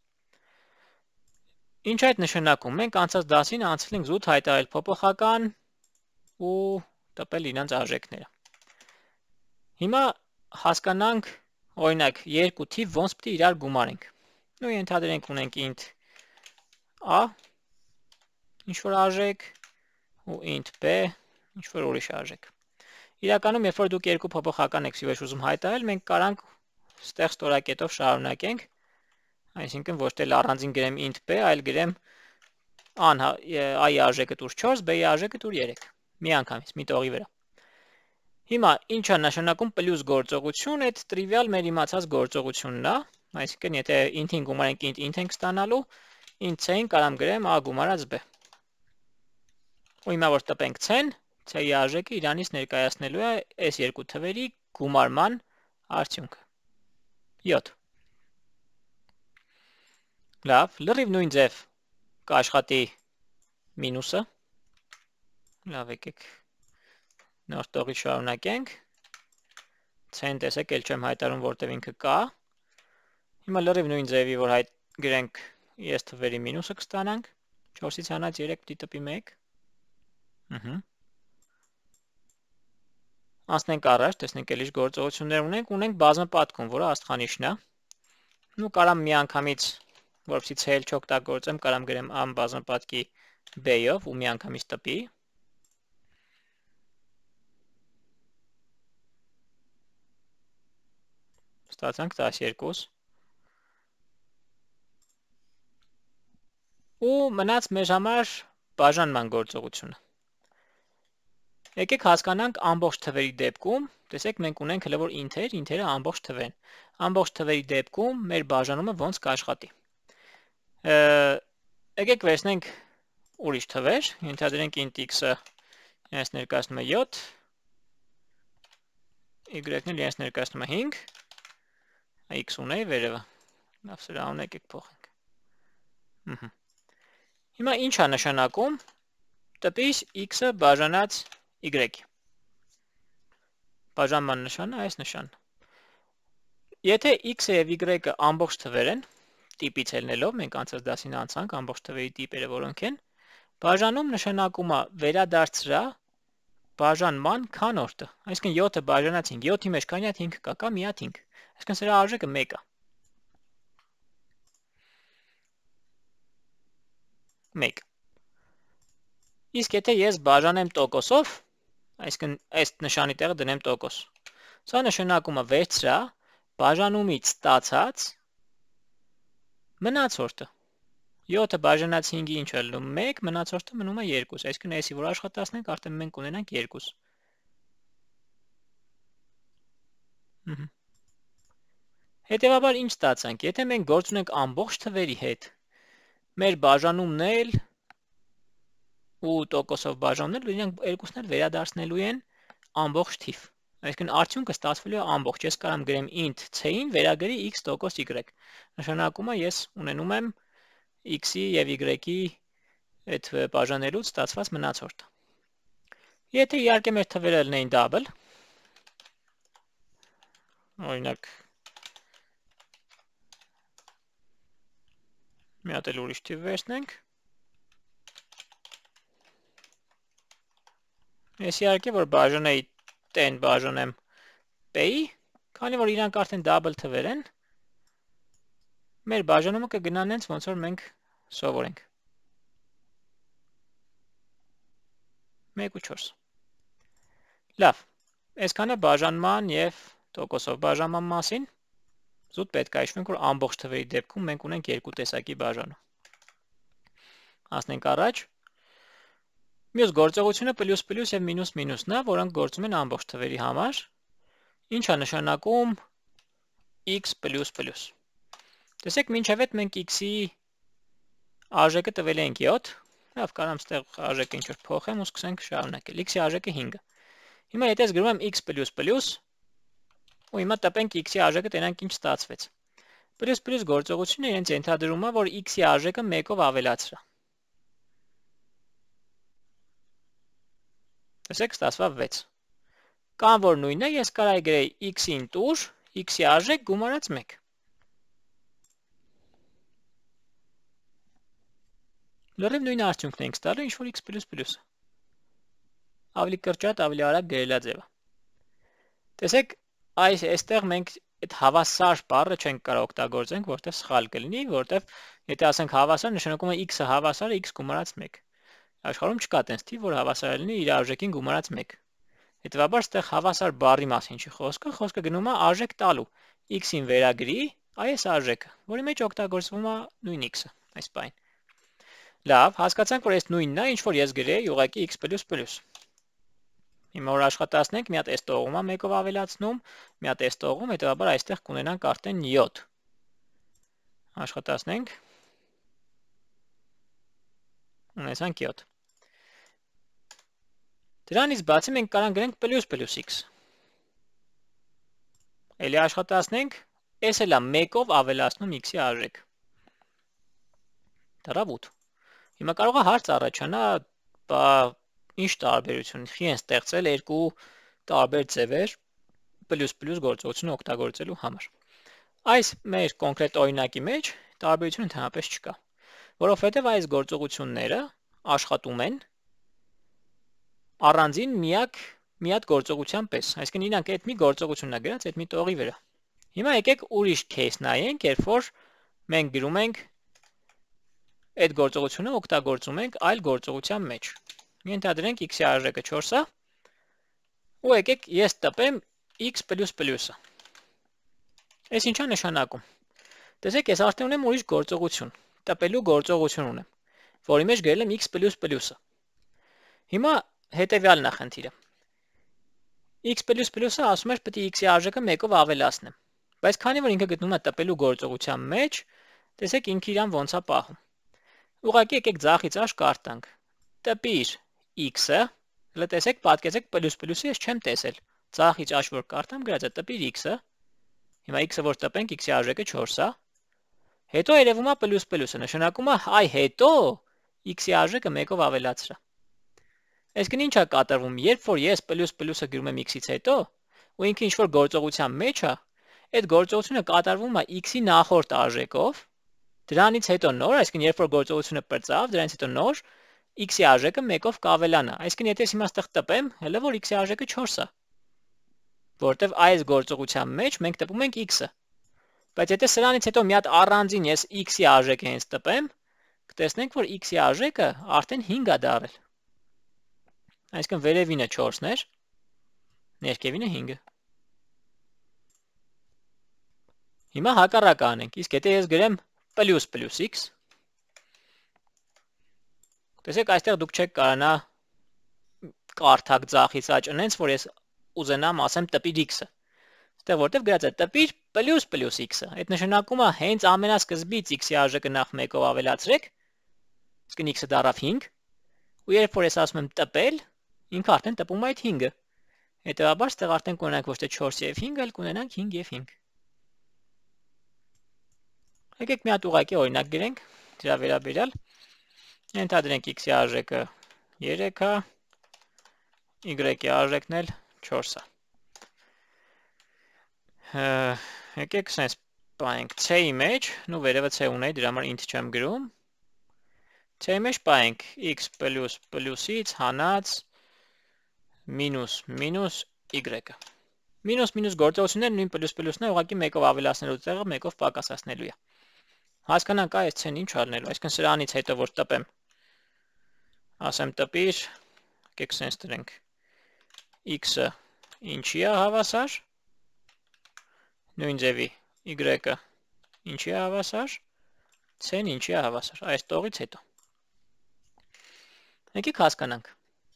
Ինչ այդ նշանակում, մենք անցած դասին անցել ենք զուտ հայտարարել փոփոխական ու տպել իրանց արժեքները։ Հիմա հասկանանք, օրինակ, երկու թիվ ոնց պետք է իրար գումարենք։ Ու ենթադրենք ունենք int a, ինչ որ արժեք, ու int b, ինչ որ ուրիշ արժեք։ Իրականում, երբ որ դուք երկու փոփոխական եք սիվեշ ուզում հայտարարել, մենք կարանք ստեղ ստորակետով շարունակենք, այսինքն ոչ թե առանձին գրեմ int b, այլ գրեմ a-ի արժեքը տուր չորս, b-ի արժեքը տուր երեք, մի անգամից, մի տողի վրա։ Հիմա ինչ է նշանակում պլյուս գործողություն, այդ տրիվիալ մեր իմացած գործողությունն է, այսինքն եթե int-ին գումարենք int int ենք ստանալու, int c-ին կարամ գրեմ a գումարած b։ Ու հիմա որ տպենք c-ն, c-ի արժեքը իրանից ներկայացնելու է այս երկու թվերի գումարման արդյունքը։ յոթ։ Լավ, լրիվ նույն ձև կաշխատի մինուսը։ Լավ, եկեք նոր տողի շարունակենք։ C-ն տեսեք, էլ չեմ հայտարարում, որտև ինքը կա։ Հիմա լրիվ նույն ձևի, որ հայտ գրենք ես թվերի մինուսը կստանանք, չորսից հանած երեք պիտի տպի մեկ։ Ըհը։ Անցնենք առաջ, տեսնենք էլ ինչ գործողություններ ունենք, ունենք բազմապատկում, որը աստղանիշն է։ Ու կարամ միանգամից, որովհետեւ C-ել չօգտագործեմ, կարամ գրեմ A բազմապատկի B-ով ու միանգամից տպի։ Ստացանք տասներկու։ Ու մնաց մեր համար բաժանման գործողությունը։ Եկեք հասկանանք ամբողջ թվերի դեպքում, տեսեք մենք ունենք հələ որ ինթեր, ինթերը ամբողջ թվեր են։ Ամբողջ թվերի դեպքում մեր բաժանումը ոնց կաշխատի։ Եկեք վերցնենք ուրիշ թվեր, ենթադրենք int x-ը իրենց ներկայացնում է յոթ, y-ն էլ իրենց ներկայացնում է հինգ, x ունեի վերևը։ Լավ, սրա անուն եկեք փոխենք։ Ըհը։ Հիմա ինչ է նշանակում տպիս x-ը բաժանած y-ի։ Բաժանման նշանը այս նշանն։ Եթե x-ը եւ y-ը ամբողջ թվեր են, տիպից ելնելով, մենք անցած դասին անցանք ամբողջ թվերի տիպերը որոնք են, բաժանում նշանակում է վերադարձրա բաժանման քանորդը։ Այսինքն յոթը բաժանած հինգ, յոթի մեջ քանի հատ հինգ կա, կա մի հատ հինգ։ Այսինքն սրա արժեքը մեկ է։ մեկ։ Իսկ եթե ես բաժանեմ տոկոսով, այսինքն այս նշանի տեղը դնեմ տոկոս։ Սա նշանակում է վերցրա բաժանումից ստացած մնացորդը։ յոթը բաժանած հինգի ինչ է լինում մեկ, մնացորդը մնում է երկու, այսինքն այսի որ աշխատացնենք, արդեն մենք ունենանք երկու։ Ըհը։ Հետևաբար ինչ ստացանք, եթե մենք գործ ունենք ամբողջ թվերի հետ, մեր բաժանումն էլ ու տոկոսով բաժանումն էլ իրենք երկուսն էլ վերադարձնելու են ամբողջ թիվ։ Այսինքն արդյունքը ստացվելու է ամբողջ։ Ես կարամ գրեմ int c-ին վերագրի x տոկոս y։ Նշանակում է ես ունենում եմ x-ի եւ y-ի այդ բաժանելուց ստացված մնացորդը։ Եթե իհարկե մեր թվերը լինեին double, օրինակ մի հատ էլ ուրիշ թիվ վերցնենք։ Ես իհարկե որ բաժանեի ten բաժանեմ p-ի, քանի որ իրանք արդեն double թվեր են, մեր բաժանումը կգնա նենց ոնց որ մենք սովորենք։ մեկ ու չորս։ Լավ, այսքանը բաժանման եւ տոկոսով բաժանման մասին։ Զուտ պետք է հիշենք, որ ամբողջ թվերի դեպքում մենք ունենք երկու տեսակի բաժանում։ Հասնենք առաջ։ Մյուս գործողությունը պլյուս պլյուս եւ մինուս մինուսն է, որոնք գործում են ամբողջ թվերի համար։ Ինչ է նշանակում x պլյուս պլյուս։ Տեսեք, մինչև այդ մենք x-ի արժեքը տվել ենք յոթ, լավ, կարամ ստեղ արժեքը ինչ-որ փոխեմ ու սկսենք շարունակել։ x-ի արժեքը հինգ է։ Հիմա եթե ես գրում եմ x պլյուս պլյուս, ու հիմա տպենք x-ի արժեքը, տենանք ինչ ստացվեց։ Պլյուս պլյուս գործողությունը իրենց ենթադրում է, որ x-ի արժեքը մեկով ավելացրա։ Տեսեք, ստացվավ վեց։ Կամ որ նույնն է, ես կարայի գրեի x-ին տուր, x-ի արժեք գումարած մեկ։ Լրիվ նույն արդյունքն ենք ստալու, ինչ որ x պլյուս պլյուսը։ Ավելի կրճատ, ավելի արագ գրելա ձևը։ Տեսեք, այս այստեղ մենք այդ հավասար բառը չենք կարող օգտագործենք, որտեղ սխալ կլինի, որտեղ եթե ասենք հավասար, նշանակում է x-ը հավասար է x գումարած մեկ։ Աշխարհում չկա տենց թիվ, որ հավասար լինի իր արժեքին գումարած մեկ։ Հետևաբար ստեղ հավասար բառի մասին չի խոսքը, խոսքը գնում է արժեք տալու x-ին վերագրի այս արժեքը, որի մեջ օգտագործվում է նույն x-ը, այս բան։ Լավ, հասկացանք, որ այս նույնն է, ինչ որ ես գրեի ուղղակի x պլյուս պլյուս։ Հիմա որ աշխատացնենք, մի հատ այս տողումը մեկով ավելացնում, մի հատ այս տողում, հետևաբար այստեղ կունենանք արդեն յոթ։ Աշխատացնենք։ Ունեցանք յոթ։ Դրանից բացի մենք կարող գրենք պլյուս պլյուս x։ Էլի աշխատացնենք, այս էլ է մեկով ավելացնում x-ի արժեք։ Դարավ ութ։ Հիմա կարող է հարց առաջանա, բա ինչ տարբերություն, խի են ստեղծել երկու տարբեր ձևեր, պլյուս պլյուս գործողությունը օգտագործելու համար։ Այս մեր կոնկրետ օրինակի մեջ տարբերություն ընդհանրապես չկա, որովհետև այս գործողությունները աշխատում են առանձին միակ մի հատ գործողության պես, այսինքն իրանք այդ մի գործողությունն է գրած այդ մի տողի վրա։ Հիմա եկեք ուրիշ case նայենք, երբ որ մենք գրում ենք այդ գործողությունը օգտագործում ենք այլ գործողության մեջ։ Ենթադրենք x-ի արժեքը չորս է, ու եկեք ես տպեմ x պլյուս պլյուսը։ Այս ինչա նշանակում։ Տեսեք, ես արդեն ունեմ ուրիշ գործողություն, տպելու գործողություն ունեմ, որի մեջ գրել եմ x պլյուս պլյուսը։ Հիմա հետևյալն է խնդիրը։ X պլյուս պլյուսը ասում էր պետք է x-ի արժեքը մեկով ավելացնեմ, բայց քանի որ ինքը գտնվում է տպելու գործողության մեջ, տեսեք ինքը իրան ոնց է պահում։ Ուղղակի եկեք ձախից աշ կարտանք։ Տպիր x-ը, հələ տեսեք, պատկերացեք պլյուս պլյուսը ես չեմ տեսել։ Ձախից աշ որ կարտամ գրած է տպիր x-ը։ Հիմա x-ը որ տպենք x-ի արժեքը չորս է։ Հետո երևում է պլյուս պլյուսը, նշանակում է այ հետո x-ի արժեքը մեկով ավելացրա։ Այսինքն ինչ է կատարվում, երբ որ ես պլյուս պլյուսը գրում եմ x-ից հետո, ու ինքը ինչ որ գործողության մեջ է, այդ գործողությունը կատարվում է x-ի նախորդ արժեքով, դրանից հետո նոր, այսինքն երբ որ գործողությունը պրծավ, դրանից հետո նոր x-ի արժեքը մեկով կավելանա։ Այսինքն եթե ես հիմա այստեղ տպեմ, հələ որ x-ի արժեքը չորս է, որտեվ այս գործողության մեջ մենք տպում ենք x-ը։ Բայց եթե սրանից հետո մի հատ առանձին ես x-ի արժեքը հենց տպեմ, կտեսնենք, որ x-ի արժեքը արդեն հինգ է դառել։ Այսինքն վերևինը չորսն էր, ներքևինը հինգը։ Հիմա հակառակը անենք, իսկ եթե ես գրեմ պլյուս պլյուս x, տեսեք այստեղ դուք չեք կարողանա կարդակ ձախից աճ ընենց, որ ես ուզենամ ասեմ տպիր x-ը։ Այստեղ որտեղ գրած է տպիր պլյուս պլյուս x-ը, այդ նշանակում է հենց ամենասկզբից x-ի արժեքը նախ մեկով ավելացրեք, այսինքն x-ը դառավ հինգ, ու երբ որ ես ասում եմ տպել, ինքը արդեն տպում է այդ հինգը։ Հետևաբար այստեղ արդեն կունենանք ոչ թե չորս եւ հինգ, այլ կունենանք հինգ եւ հինգ։ Եկեք մի հատ ուղղակի օրինակ գրենք դրա վերաբերյալ։ Ենթադրենք x-ի արժեքը երեք է, y-ի արժեքն էլ չորս է։ Եկեք sense պահենք c-ի մեջ, նու վերևը c ունեի, դրա համար int չեմ գրում։ C-ի մեջ պահենք x պլյուս պլյուսից հանած մինուս մինուս y-ը։ Մինուս մինուս գործողությունները նույն պլյուս պլյուսն է, ուղղակի մեկով ավելացնելու տեղը մեկով պակասացնելու է։ Հասկանանք այս c-ն ինչ արնելու, այսինքն սրանից հետո որ տպեմ, ասեմ տպիր, եկեք sense դրենք x-ը ինչի է հավասար, նույն ձևի y-ը ինչի է հավասար, c-ն ինչի է հավասար, այս տողից հետո։ Եկեք հասկանանք։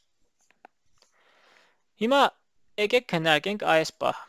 Հիմա եկեք քննարկենք այս պահը։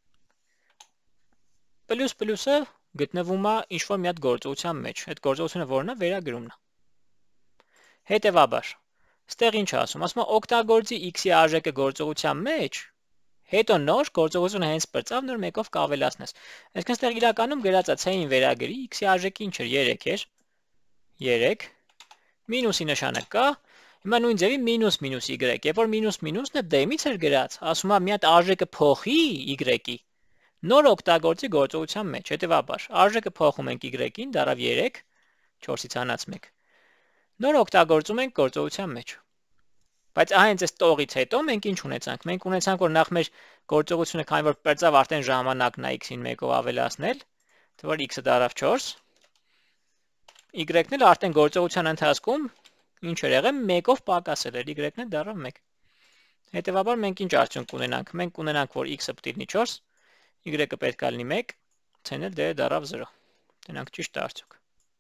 Պլյուս պլյուսը գտնվում է ինչ-որ մի հատ գործողության մեջ, այդ գործողությունը որն է, վերագրումն է։ Հետևաբար, ստեղ ինչ ասում, ասում է օգտագործի x-ի արժեքը գործողության մեջ, հետո նոր գործողությունը հենց պրծավ, նոր մեկով կավելացնես։ Այսինքն ստեղ իրականում գրած է c-ին վերագրի, x-ի արժեքը ինչ էր, երեք էր, երեք, մինուսի նշանը կա, հիմա նույն ձևի մինուս մինուս y, երբ որ մինուս մինուսն է դեմից էր գրած, ասում է մի հատ արժեքը փոխի y-ի, նոր օգտագործի գործողության մեջ, հետևաբար, արժեքը փոխում ենք y-ին, դառավ երեք, չորսից հանած մեկ, նոր օգտագործում ենք գործողության մեջ։ Բայց հենց այս տողից հետո մենք ինչ ունեցանք, մենք ունեցանք, որ նախ մեր գործողությունը, քանի որ պրծավ արդեն ժամանակն է x-ին մեկով ավելացնել, թվար x-ը դառավ չորս, y-ն էլ արդեն գործողության ընթացքում ինչ էր եղել, մեկով պակասել էր, y-ն էլ դառավ մեկ։ Հետևաբար մենք ինչ արդյունք կունենանք, մենք կունենանք, որ x-ը պետք է լինի չորս, y-ը պետք է լինի մեկ, c-ն էլ դերը դառավ զրո։ Տենանք ճիշտ է արդյոք։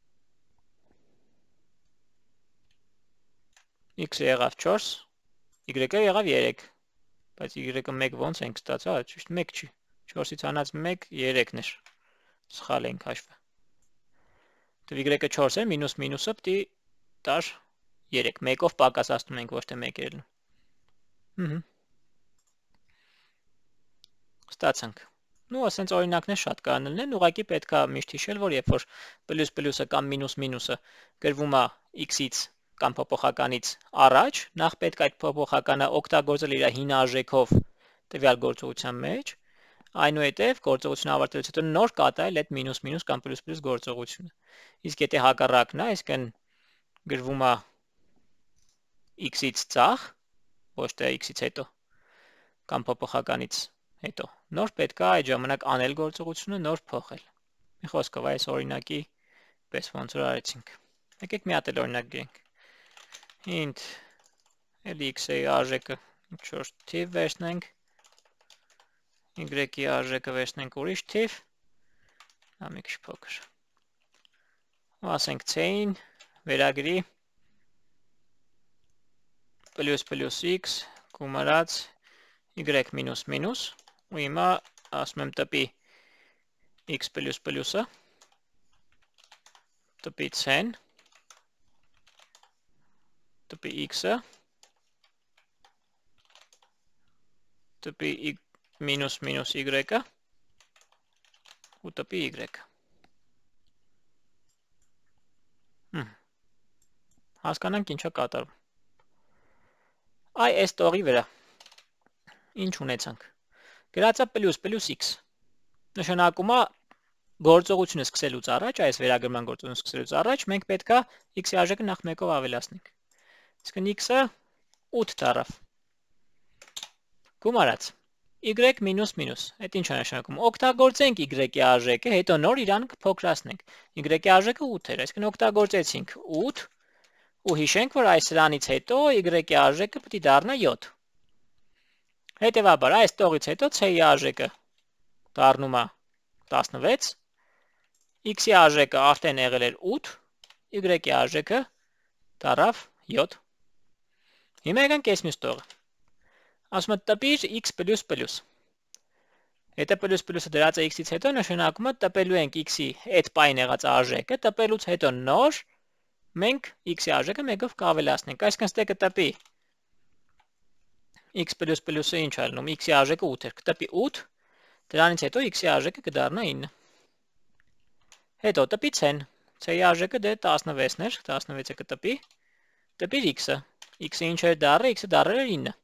x-ը եղավ չորս, y-ը եղավ երեք, բայց y-ը մեկ ոնց ենք ստացա, ճիշտ մեկ չի, չորսից հանած մեկ երեքն էր, սխալ ենք հաշվը։ Դու y-ը չորս է, մինուս մինուսը պետք է տար երեք, մեկով պակասացնում ենք, ոչ թե մեկ էր լինում։ Ստացանք։ Նու ասենց օրինակներ շատ կարող լինեն, ուղղակի պետք է միշտ հիշել, որ երբ որ պլյուս պլյուսը կամ մինուս մինուսը գրվում է x-ից կամ փոփոխականից առաջ, նախ պետք է այդ փոփոխականը օգտագործել իր հին արժեքով տվյալ գործողության մեջ, այնուհետև գործողությունը ավարտելուց հետո նոր կատարել այդ մինուս մինուս կամ պլյուս պլյուս գործողությունը։ Իսկ եթե հակառակն է, այսինքն գրվում է x-ից ցախ, ոչ թե x-ից հետո, կամ փոփոխականից հետո, նոր պետք է այդ ժամանակ անել գործողությունը, նոր փոխել։ Մի խոսքով այս օրինակի պես ոնց որ արեցինք։ Եկեք մի հատ էլ օրինակ գրենք։ Int x-ի արժեքը ինչ-որ թիվ վերցնենք, y-ի արժեքը վերցնենք ուրիշ թիվ, դա մի քիչ փոքր։ Ու ասենք c-ին վերագրի պլյուս պլյուս x գումարած y մինուս մինուս, ու հիմա ասում եմ տպի x պլյուս պլյուսը, տպի c-ն, տպի x-ը, տպի մինուս մինուս y-ը, ու տպի y-ը։ Հասկանանք ինչա կատարում։ Այ այս տողի վրա ինչ ունեցանք։ Գրածա պլյուս պլյուս x։ Նշանակում է գործողությունը սկսելուց առաջ, այս վերագրման գործողությունը սկսելուց առաջ, մենք պետք է x-ի արժեքը նախ մեկով ավելացնենք։ Իսկ x-ը ութ դառավ։ Գումարած y մինուս մինուս, այդ ինչ է նշանակում։ Օգտագործենք y-ի արժեքը, հետո նոր իրան կփոքրացնենք։ Y-ի արժեքը ութ էր, այսինքն օգտագործեցինք ութ, ու հիշենք, որ այս սրանից հետո y-ի արժեքը պետք է դառնա յոթ։ Հետևաբար, այս տողից հետո c-ի արժեքը դառնում է տասնվեց, x-ի արժեքը արդեն եղել էր ութ, y-ի արժեքը դառավ յոթ։ Հիմա եկանք այս մյուս տողը։ Ասում է տպիր x պլյուս պլյուս։ Եթե պլյուս պլյուսը դրած է x-ից հետո, նշանակում է տպելու ենք x-ի այդ պայն եղած արժեքը, տպելուց հետո նոր մենք x-ի արժեքը մեկով կավելացնենք, այսինքն ստե կտպի x պլյուս պլյուսը ինչ ալնում, x-ի արժեքը ութ էր, կտպի ութ, դրանից հետո x-ի արժեքը կդառնա ինը։ Հետո տպի c-ն, c-ի արժեքը դե տասնվեցն էր, տասնվեցը կտպի, տպիր x-ը, x-ը ինչ էր դառը, x-ը դառել էր ինը։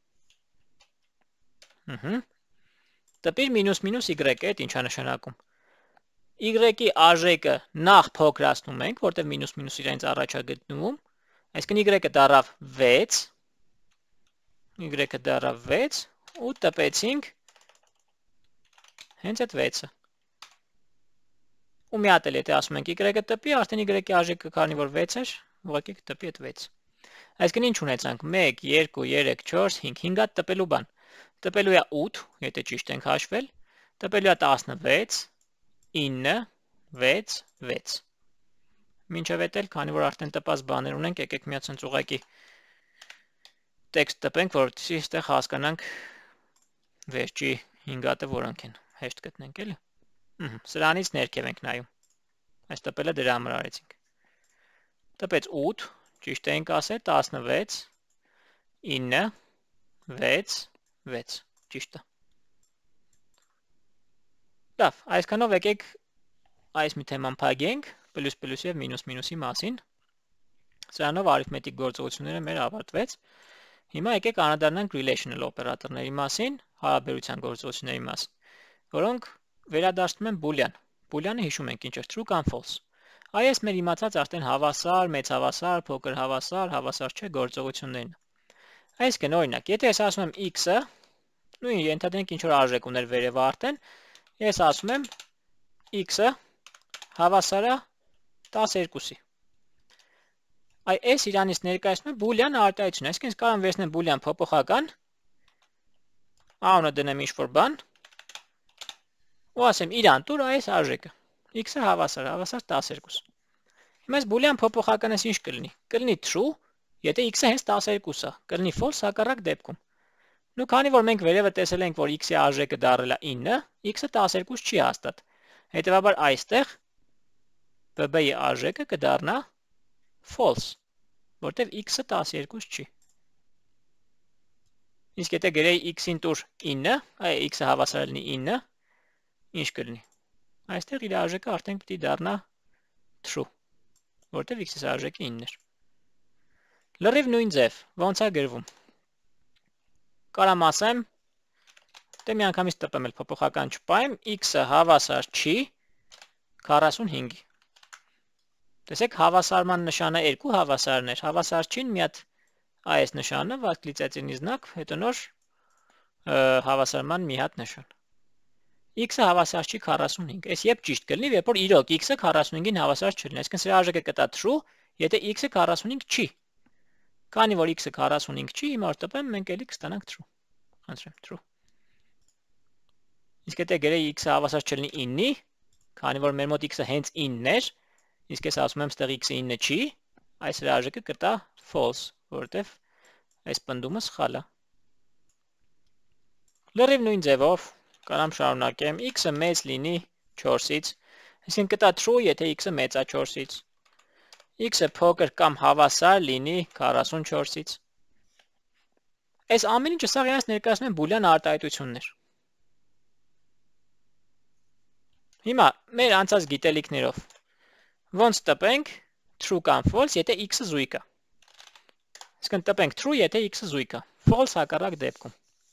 Տպիր մինուս մինուս y-ը, այդ ինչա նշանակում։ Y-ի արժեքը նախ փոքրացնում ենք, որտեղ մինուս մինուս իրանից առաջ է գտնվում, այսինքն y-ը դառավ վեց, y-ը դառավ վեց, ու տպեցինք հենց այդ վեցը։ Ու մի հատ էլ եթե ասում ենք y-ը տպի, արդեն y-ի արժեքը քանի որ վեց էր, ուղղակի կտպի այդ վեց։ Այսինքն ինչ ունեցանք, մեկ, երկու, երեք, չորս, հինգ, հինգ հատ տպելու բան։ Տպելու է ութ, եթե ճիշտ ենք հաշվել, տպելու է տասնվեց, ինը, վեց, վեց։ Մինչև էդ էլ, քանի որ արդեն տպած բաներ ունենք, եկեք միացած ուղղակի տեքստ տպենք, որովհետեւ այստեղ հասկանանք վերջի հինգ հատը որոնք են, հեշտ գտնենք էլի։ Սրանից ներքև ենք նայում։ Այս տպելը դրա համար արեցինք։ Տպեց ութ, ճիշտ ենք ասել, տասնվեց, ինը, վեց, վեց, ճիշտ է։ Լավ, այսքանով եկեք այս մի թեման փակենք, պլյուս պլյուսի և մինուս մինուսի մասին։ Սրանով արիթմետիկ գործողությունները մեր ավարտվեց։ Հիմա եկեք անդրադառնանք relational օպերատորների մասին, հարաբերության գործողությունների մասին, որոնք վերադարձնում են boolean։ Boolean-ը հիշում ենք ինչ էր, true կամ false։ Այս մեր իմացած արդեն հավասար, մեծ հավասար, փոքր հավասար, հավասար չէ գործողություններն։ Այսինքն օրինակ, եթե ես ասում եմ x-ը, նույն ենթադրենք ինչ որ արժեք ուներ վերև արդեն, ես ասում եմ x-ը հավասար է տասներկուսի։ Այ այս իրանից ներկայացնում է boolean արտահայտություն, այսինքն ես կարող եմ վերցնեմ boolean փոփոխական, անունը դնեմ ինչ-որ բան, ու ասեմ իրան տուր այս արժեքը, x-ը հավասար, հավասար տասներկուս։ Հիմա այս boolean փոփոխականս ինչ կլինի։ Կլինի true, եթե x-ը հենց տասներկուս է, կլինի false հակառակ դեպքում։ Նու քանի որ մենք վերևը տեսել ենք, որ x-ի արժեքը դառել է ինը, x-ը տասներկուս չի հաստատ։ Հետևաբար այստեղ B B-ի արժեքը կդառնա false, որտեղ x-ը տասներկուս չի։ Իսկ եթե գրեի x-ին տուր ինը, այ x-ը հավասար լինի ինը, ինչ կլինի։ Այստեղ իր արժեքը արդեն պիտի դառնա true, որտեղ x-ի արժեքը ինն էր։ Լրիվ նույն ձև, ոնց է գրվում։ Կարամ ասեմ Դե մի անգամից տպեմ էլ փոփոխական չպայեմ, x-ը հավասար չի քառասունհինգի։ Տեսեք, հավասարման նշանը երկու հավասարներ, հավասար չին մի հատ այս նշանը, восклицательный знак, հետո նոր հավասարման մի հատ նշան։ X-ը հավասար չի քառասունհինգ։ Այս երբ ճիշտ կլինի, երբ որ իրոք x-ը քառասունհինգին հավասար չլինի, այսինքն սրա արժեքը կտա true, եթե x-ը քառասունհինգ չի։ Քանի որ x-ը քառասունհինգ չի, հիմա որ տպեմ, մենք էլի կստանանք true։ Խնդրեմ, true։ Իսկ եթե գրեի x-ը հավասար չլինի իննի, քանի որ մեր մոտ x-ը հենց ինն էր, իսկ ես ասում եմ ստեղ x-ը ինը չի, այս սրա արժեքը կտա false, որովհետև այս պնդումը սխալ է։ Լրիվ նույն ձևով կարամ շարունակեմ, x-ը մեծ լինի չորսից, այսինքն կտա true, եթե x-ը մեծ է չորսից, x-ը փոքր կամ հավասար լինի քառասունչորսից։ Այս ամեն ինչը սա իրենց ներկայացնում են բուլյան արտահայտություններ։ Հիմա մեր անցած գիտելիքներով ոնց տպենք true կամ false, եթե x-ը զույգ է։ Այսինքն տպենք true, եթե x-ը զույգ է, false հակառակ դեպքում։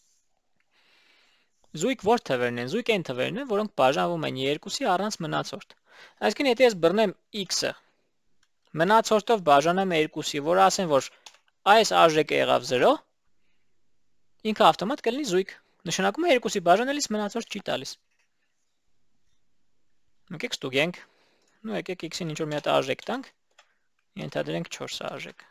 Զույգ որ թվերն են, զույգ են թվերն են, որոնք բաժանվում են երկուսի առանց մնացորդ։ Այսինքն եթե ես բռնեմ x-ը մնացորդով բաժանեմ երկուսի, որ ասեն, որ այս արժեքը եղավ զրո, ինքը ավտոմատ կլինի զույգ։ Նշանակում է երկուսի բաժանելիս մնացորդ չի տալիս։ Եկեք ստուգենք։ Ну եկեք x-ին ինչ որ մի հատ արժեք տանք, ենթադրենք չորս արժեք։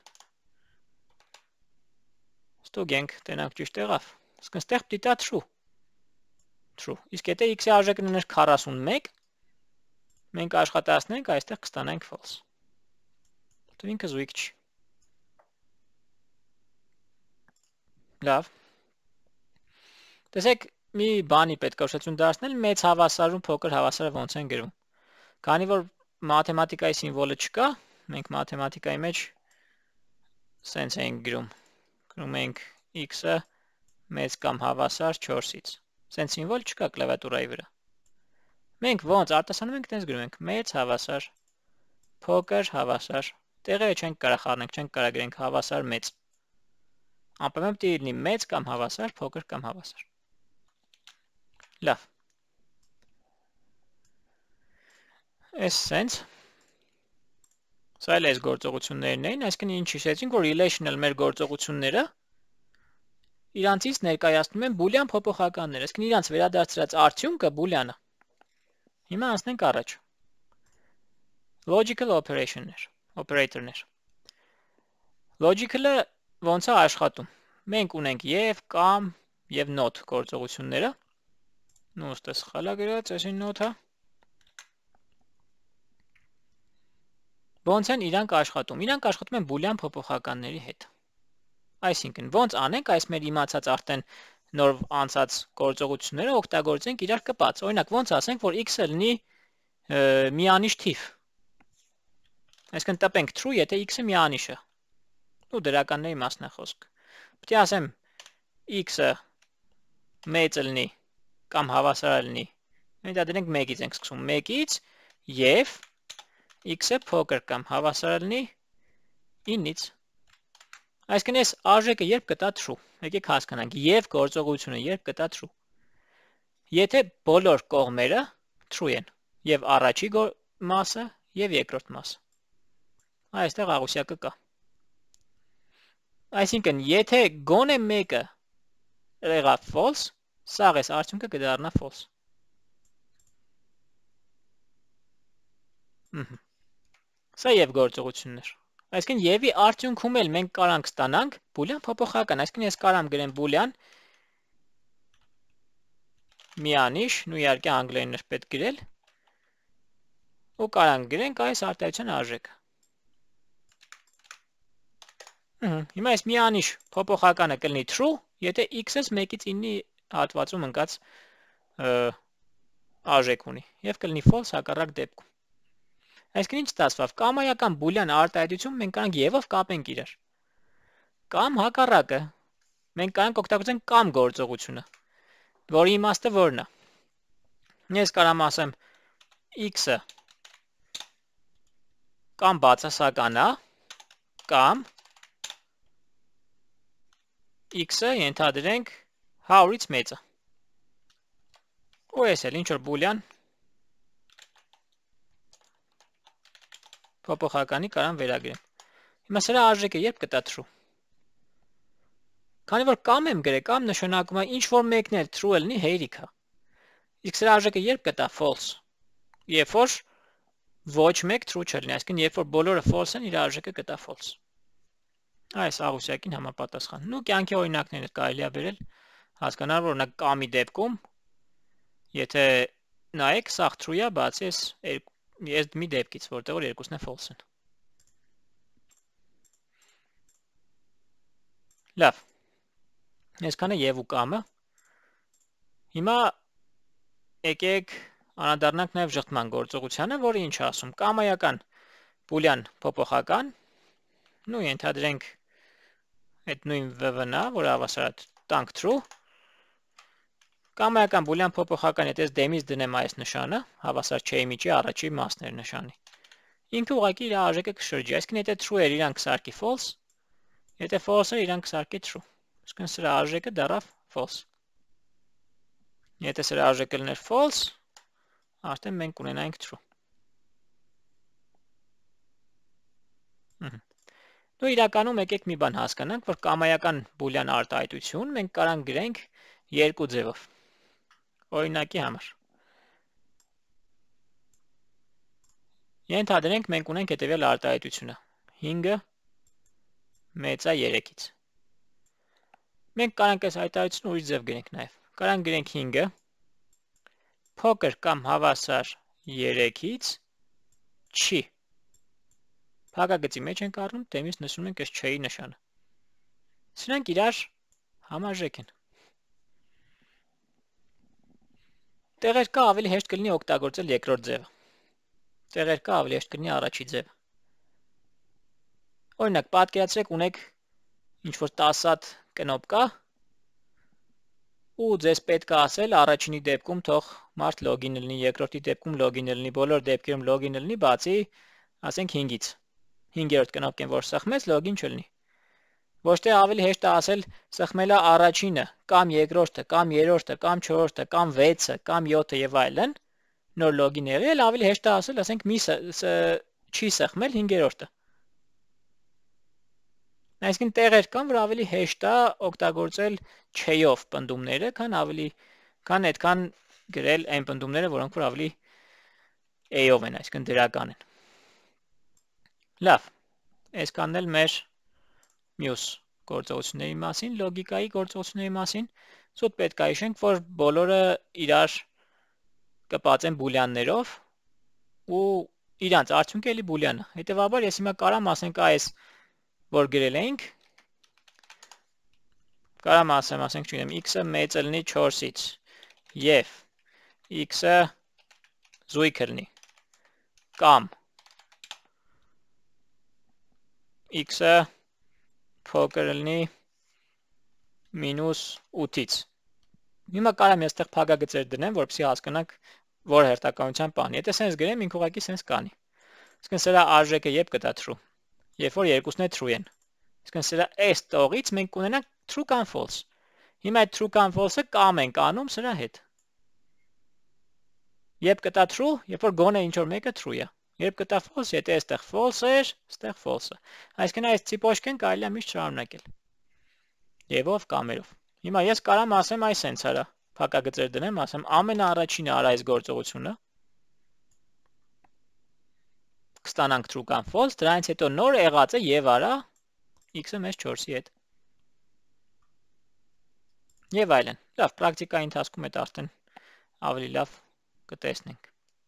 Ստուգենք, տենանք ճիշտ եղավ։ Իսկ այստեղ պիտի տա true։ True։ Իսկ եթե x-ի արժեքն ուներ քառասունմեկ, մենք աշխատացնենք, այստեղ կստանանք false։ Դու ինքը զույգ չի։ Լավ։ Տեսեք, մի բանի պետք է ուշադրություն դարձնել, մեծ հավասարում փոքր հավասարը ոնց են գրում։ Քանի որ մաթեմատիկայի սիմվոլը չկա, մենք մաթեմատիկայի մեջ սենց ենք գրում։ Գրում ենք x-ը մեծ կամ հավասար չորսից։ Սենց սիմվոլ չկա կլավիատուրայի վրա։ Մենք ոնց արտասանում ենք, տենց գրում ենք մեծ հավասար, փոքր հավասար։ Տեղերը չենք կարող խառնենք, չենք կարող գրենք հավասար մեծ։ Անպայման պետք է լինի մեծ կամ հավասար, փոքր կամ հավասար։ Լավ։ Այս սենց սա էլ այս գործողություններն էին, այսինքն ինչ հիշեցինք, որ relational մեր գործողությունները իրանցից ներկայացնում են բուլյան փոփոխականներ, այսինքն իրանց վերադարձրած արդյունքը բուլյան է։ Հիմա անցնենք առաջ։ Logical operation-ներ, operator-ներ։ Logical-ը ոնց է աշխատում։ Մենք ունենք եւ կամ եւ not գործողությունները։ Ну, ստե սխալ է գրած, այսին not-ը։ Ոնց են իրանք աշխատում։ Իրանք աշխատում են բուլյան փոփոխականների հետ։ Այսինքն, ոնց անենք այս մեր իմացած արդեն նոր անցած գործողությունները օգտագործենք իրար կպած։ Օրինակ, ոնց ասենք, որ x-ը լինի միանիշ թիվ։ Այսինքն տպենք true, եթե x-ը միանիշ է։ Ու դրականների մասն է խոսք։ Պետք է ասեմ x-ը մեծ լինի կամ հավասար լինի։ Մենք դա դնենք մեկից ենք սկսում, մեկից եւ x-ը փոքր կամ հավասար լինի ինից։ Այսինքն այս արժեքը երբ կտա true։ Եկեք հասկանանք, եւ գործողությունը երբ կտա true։ Եթե բոլոր կողմերը true են, եւ առաջի մասը եւ երկրորդ մասը։ Այստեղ աղյուսակը կա։ Այսինքն, եթե գոնե մեկը եղավ false, սաղ այս արդյունքը կդառնա false։ Սա եւ գործողություններ։ Այսինքն եւի արդյունքում էլ մենք կարանք ստանանք բուլյան փոփոխական, այսինքն ես կարամ գրեմ բուլյան միանիշ, ու իհարկե անգլերեն էր պետք գրել, ու կարանք գրենք այս արտահայտության արժեքը։ Հիմա այս միանիշ փոփոխականը կլինի true, եթե x-ը մեկից իննի հատվածում ընկած արժեք ունի, եւ կլինի false հակառակ դեպքում։ Այսինքն ինչ ստացվավ, կամայական բուլյան արտահայտություն մենք կարանք եւով կապենք իրար։ Կամ հակառակը, մենք կարանք օգտագործենք կամ գործողությունը, որի իմաստը որն է։ Ես կարամ ասեմ x-ը կամ բացասական է, կամ x-ը ենթադրենք հարյուրից մեծ է։ ու ես էլ ինչ որ բուլյան փոփոխականի կարամ վերագրեմ։ Հիմա սրա արժեքը երբ կտա true։ Քանի որ կամ եմ գրել, կամ նշանակում է ինչ որ մեկն էլ true լինի հերիք է։ Իսկ սրա արժեքը երբ կտա false։ Երբ որ ոչ մեկ true չլինի, այսինքն երբ որ բոլորը false են, իր արժեքը կտա false։ Այս աղյուսակին համապատասխան։ Նու կյանքի օրինակները կարելի է վերել, հասկանալ, որ օրինակ կամի դեպքում, եթե նայեք, սա true է, բացի այս այս մի դեպքից, որտեղ որ երկուսն է false են։ Լավ։ Այսքանը եւ ու կամը։ Հիմա եկեք անդրադառնանք նաեւ ժխտման գործողությանը, որը ինչ է ասում։ Կամայական բուլյան փոփոխական, նու ենթադրենք այդ նույն վվն-ը, որը հավասար տանք true։ Կամայական բուլյան փոփոխական, եթե ես դեմից դնեմ այս նշանը, հավասար չէ իմիջի առաջի մասներ նշանի։ Ինքը ուղղակի իր արժեքը կշրջի, այսինքն եթե true էր, իրան կսարքի false, եթե false էր, իրան կսարքի true։ Այսինքն սրա արժեքը դառավ false։ Եթե սրա արժեքը լիներ false, արդեն մենք ունենայինք true։ Ու իրականում եկեք մի բան հասկանանք, որ կամայական բուլյան արտահայտություն մենք կարանք գրենք երկու ձևով։ Օրինակի համար։ Ենթադրենք մենք ունենք հետևյալ արտահայտությունը։ հինգը մեծ է երեքից։ Մենք կարանք այս արտահայտությունը ուրիշ ձև գրենք նաև։ Կարանք գրենք հինգը փոքր կամ հավասար երեքից չի։ Փակագծի մեջ ենք առնում, դեմից նշում ենք այս չի նշանը։ Սրանք իրար համարժեք են։ Տեղերկա ավելի հեշտ կլինի օգտագործել երկրորդ ձևը։ Տեղերկա ավելի հեշտ կլինի առաջի ձևը։ Օրինակ, պատկերացրեք ունեք ինչ-որ տասը հատ կնոպկա ու ձեզ պետք է ասել առաջինի դեպքում թող մարդ լոգին լինի, երկրորդի դեպքում լոգին լինի, բոլոր դեպքերում լոգին լինի, բացի ասենք հինգից։ հինգերորդ կնոպկեն, որ սխմեց, լոգին չլինի։ Ոչ թե ավելի հեշտ է ասել սխմելա առաջինը, կամ երկրորդը, կամ երրորդը, կամ չորրորդը, կամ վեցը, կամ յոթը եւ այլն, նոր լոգին եղել, ավելի հեշտ է ասել, ասենք մի չի սխմել հինգերորդը։ Այսինքն տեղեր կան, որ ավելի հեշտ է օգտագործել չեյով պնդումները, քան ավելի քան այդքան գրել այն պնդումները, որոնք որ ավելի էյով են, այսինքն դրական են։ Լավ, այսքանն էլ մեր մյուս գործողությունների մասին, լոգիկայի գործողությունների մասին, սուտ պետք է հիշենք, որ բոլորը իրար կպածեն բուլյաններով ու իրանց արդյունքը էլի բուլյանը։ Հետևաբար ես հիմա կարամ ասենք այս, որ գրել էինք, կարամ ասեմ, ասենք չունեմ, x-ը մեծ լինի չորսից և x-ը զույգ լինի, կամ x-ը փոքր լինի մինուս ութից։ Հիմա կարամ ես տեղ փակագծեր դնեմ, որպեսզի հասկանանք, որ հերթականության բան։ Եթե սենց գրեմ, ինքը ուղղակի սենց կանի։ Իսկն սրա արժեքը երբ կտա true, երբ որ երկուսն է true են։ Իսկն սրա այս տողից մենք կունենանք true կամ false։ Հիմա այդ true կամ false-ը կամ ենք անում սրա հետ։ Երբ կտա true, երբ որ գոնե ինչ որ մեկը true է։ Երբ կտա false, եթե այստեղ false էր, այստեղ false-ը։ Այսինքն այս ցիպոշկեն կարելի է միշտ շարունակել։ Եվով կամերով։ Հիմա ես կարամ ասեմ այս սենց արա, փակագծեր դնեմ, ասեմ ամենաառաջինը արա այս գործողությունը։ Կստանանք true կամ false, դրանից հետո նոր եղածը եւ արա x-ը մեզ չորսի հետ։ Եվ այլն։ Լավ, պրակտիկայի ընթացքում այդ արդեն ավելի լավ կտեսնենք։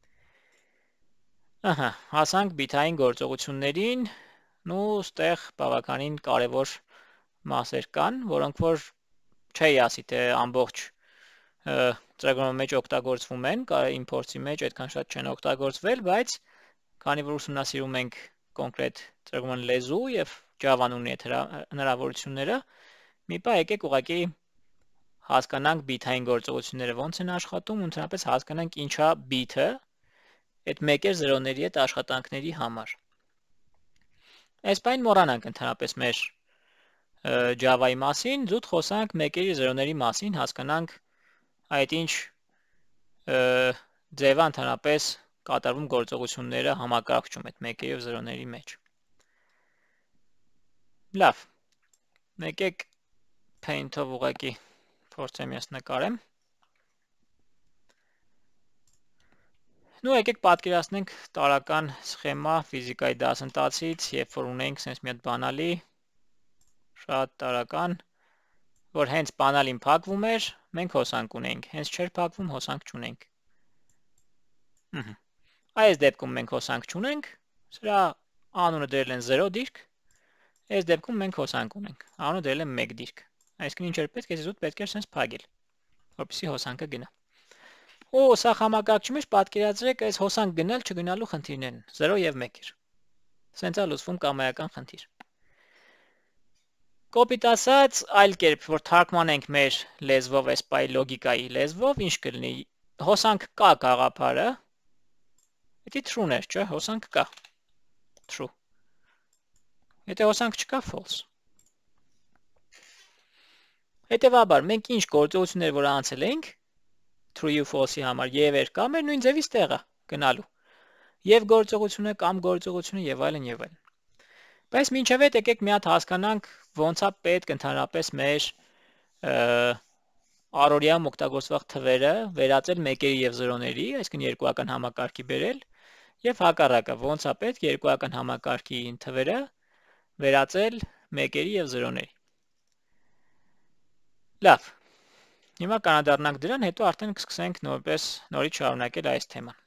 Ահա, հասանք բիթային գործողություններին, ու ստեղ բավականին կարևոր մասեր կան, որոնք որ չի ասի, թե ամբողջ ծրագրի մեջ օգտագործվում են, import-ի մեջ այդքան շատ չեն օգտագործվել, բայց քանի որ ուսումնասիրում ենք կոնկրետ ծրագրման լեզու եւ Java-ն ունի այդ հնարավորությունները, մի պահ եկեք ուղղակի հասկանանք բիթային գործողությունները ոնց են աշխատում, ու ընդհանրապես հասկանանք ինչա բիթը այդ մեկեր զրոների հետ աշխատանքների համար։ Այս բան մոռանանք ընդհանրապես մեր Java-ի մասին, զուտ խոսանք մեկերի զրոների մասին, հասկանանք այդ ինչ ձևը ընդհանրապես կատարվում գործողությունները համակարգչում այդ մեկի և զրոների մեջ։ Լավ, եկեք Paint-ով ուղղակի փորձեմ ես նկարեմ։ Նու եկեք պատկերացնենք տարական սխեմա ֆիզիկայի դասընթացից, երբ որ ունենք sense մի հատ բանալի, շատ տարական, որ հենց բանալին փակվում էր, մենք հոսանք ունենք, հենց չէր փակվում, հոսանք չունենք։ Այս դեպքում մենք հոսանք չունենք, սրա անունը դրել են զերո դիրք, այս դեպքում մենք հոսանք ունենք, անունը դրել են մեկ դիրք, այսինքն ինչ էր պետք, այս զուտ պետք էր sense փակել, որպեսզի հոսանքը գնա։ Ու սա համակարգչի մեջ պատկերացրեք այս հոսանք գնալ չգնալու խնդիրներն, զերո և մեկ էր։ Սենց է լուծվում կամայական խնդիր։ Կոպիտ ասած, այլ կերպ, որ թարգմանենք մեր լեզվով, այս պայի լոգիկայի լեզվով, ինչ կլինի, հոսանք կա գաղափարը, Եթե true-ներ, չէ, հոսանք կա, true։ Եթե հոսանք չկա, false։ Հետևաբար, մենք ինչ գործողություններ, որ անցել ենք, true-ի ու false-ի համար և էր կամ էր նույն ձևից տեղը գնալու։ Եվ գործողությունը կամ գործողությունը և այլն և այլն։ Բայց մինչև այդ եկեք մի հատ հասկանանք ոնց է պետք ընդհանրապես մեր առօրյայում օգտագործվող թվերը վերածել մեկերի և զրոների, այսինքն երկուական համակարգի բերել, և հակառակը ոնց է պետք երկուական համակարգի թվերը վերածել մեկերի և զրոների։ Լավ, հիմա կանադառնանք դրան, հետո արդեն կսկսենք նորպես նորից շարունակել այս թեման։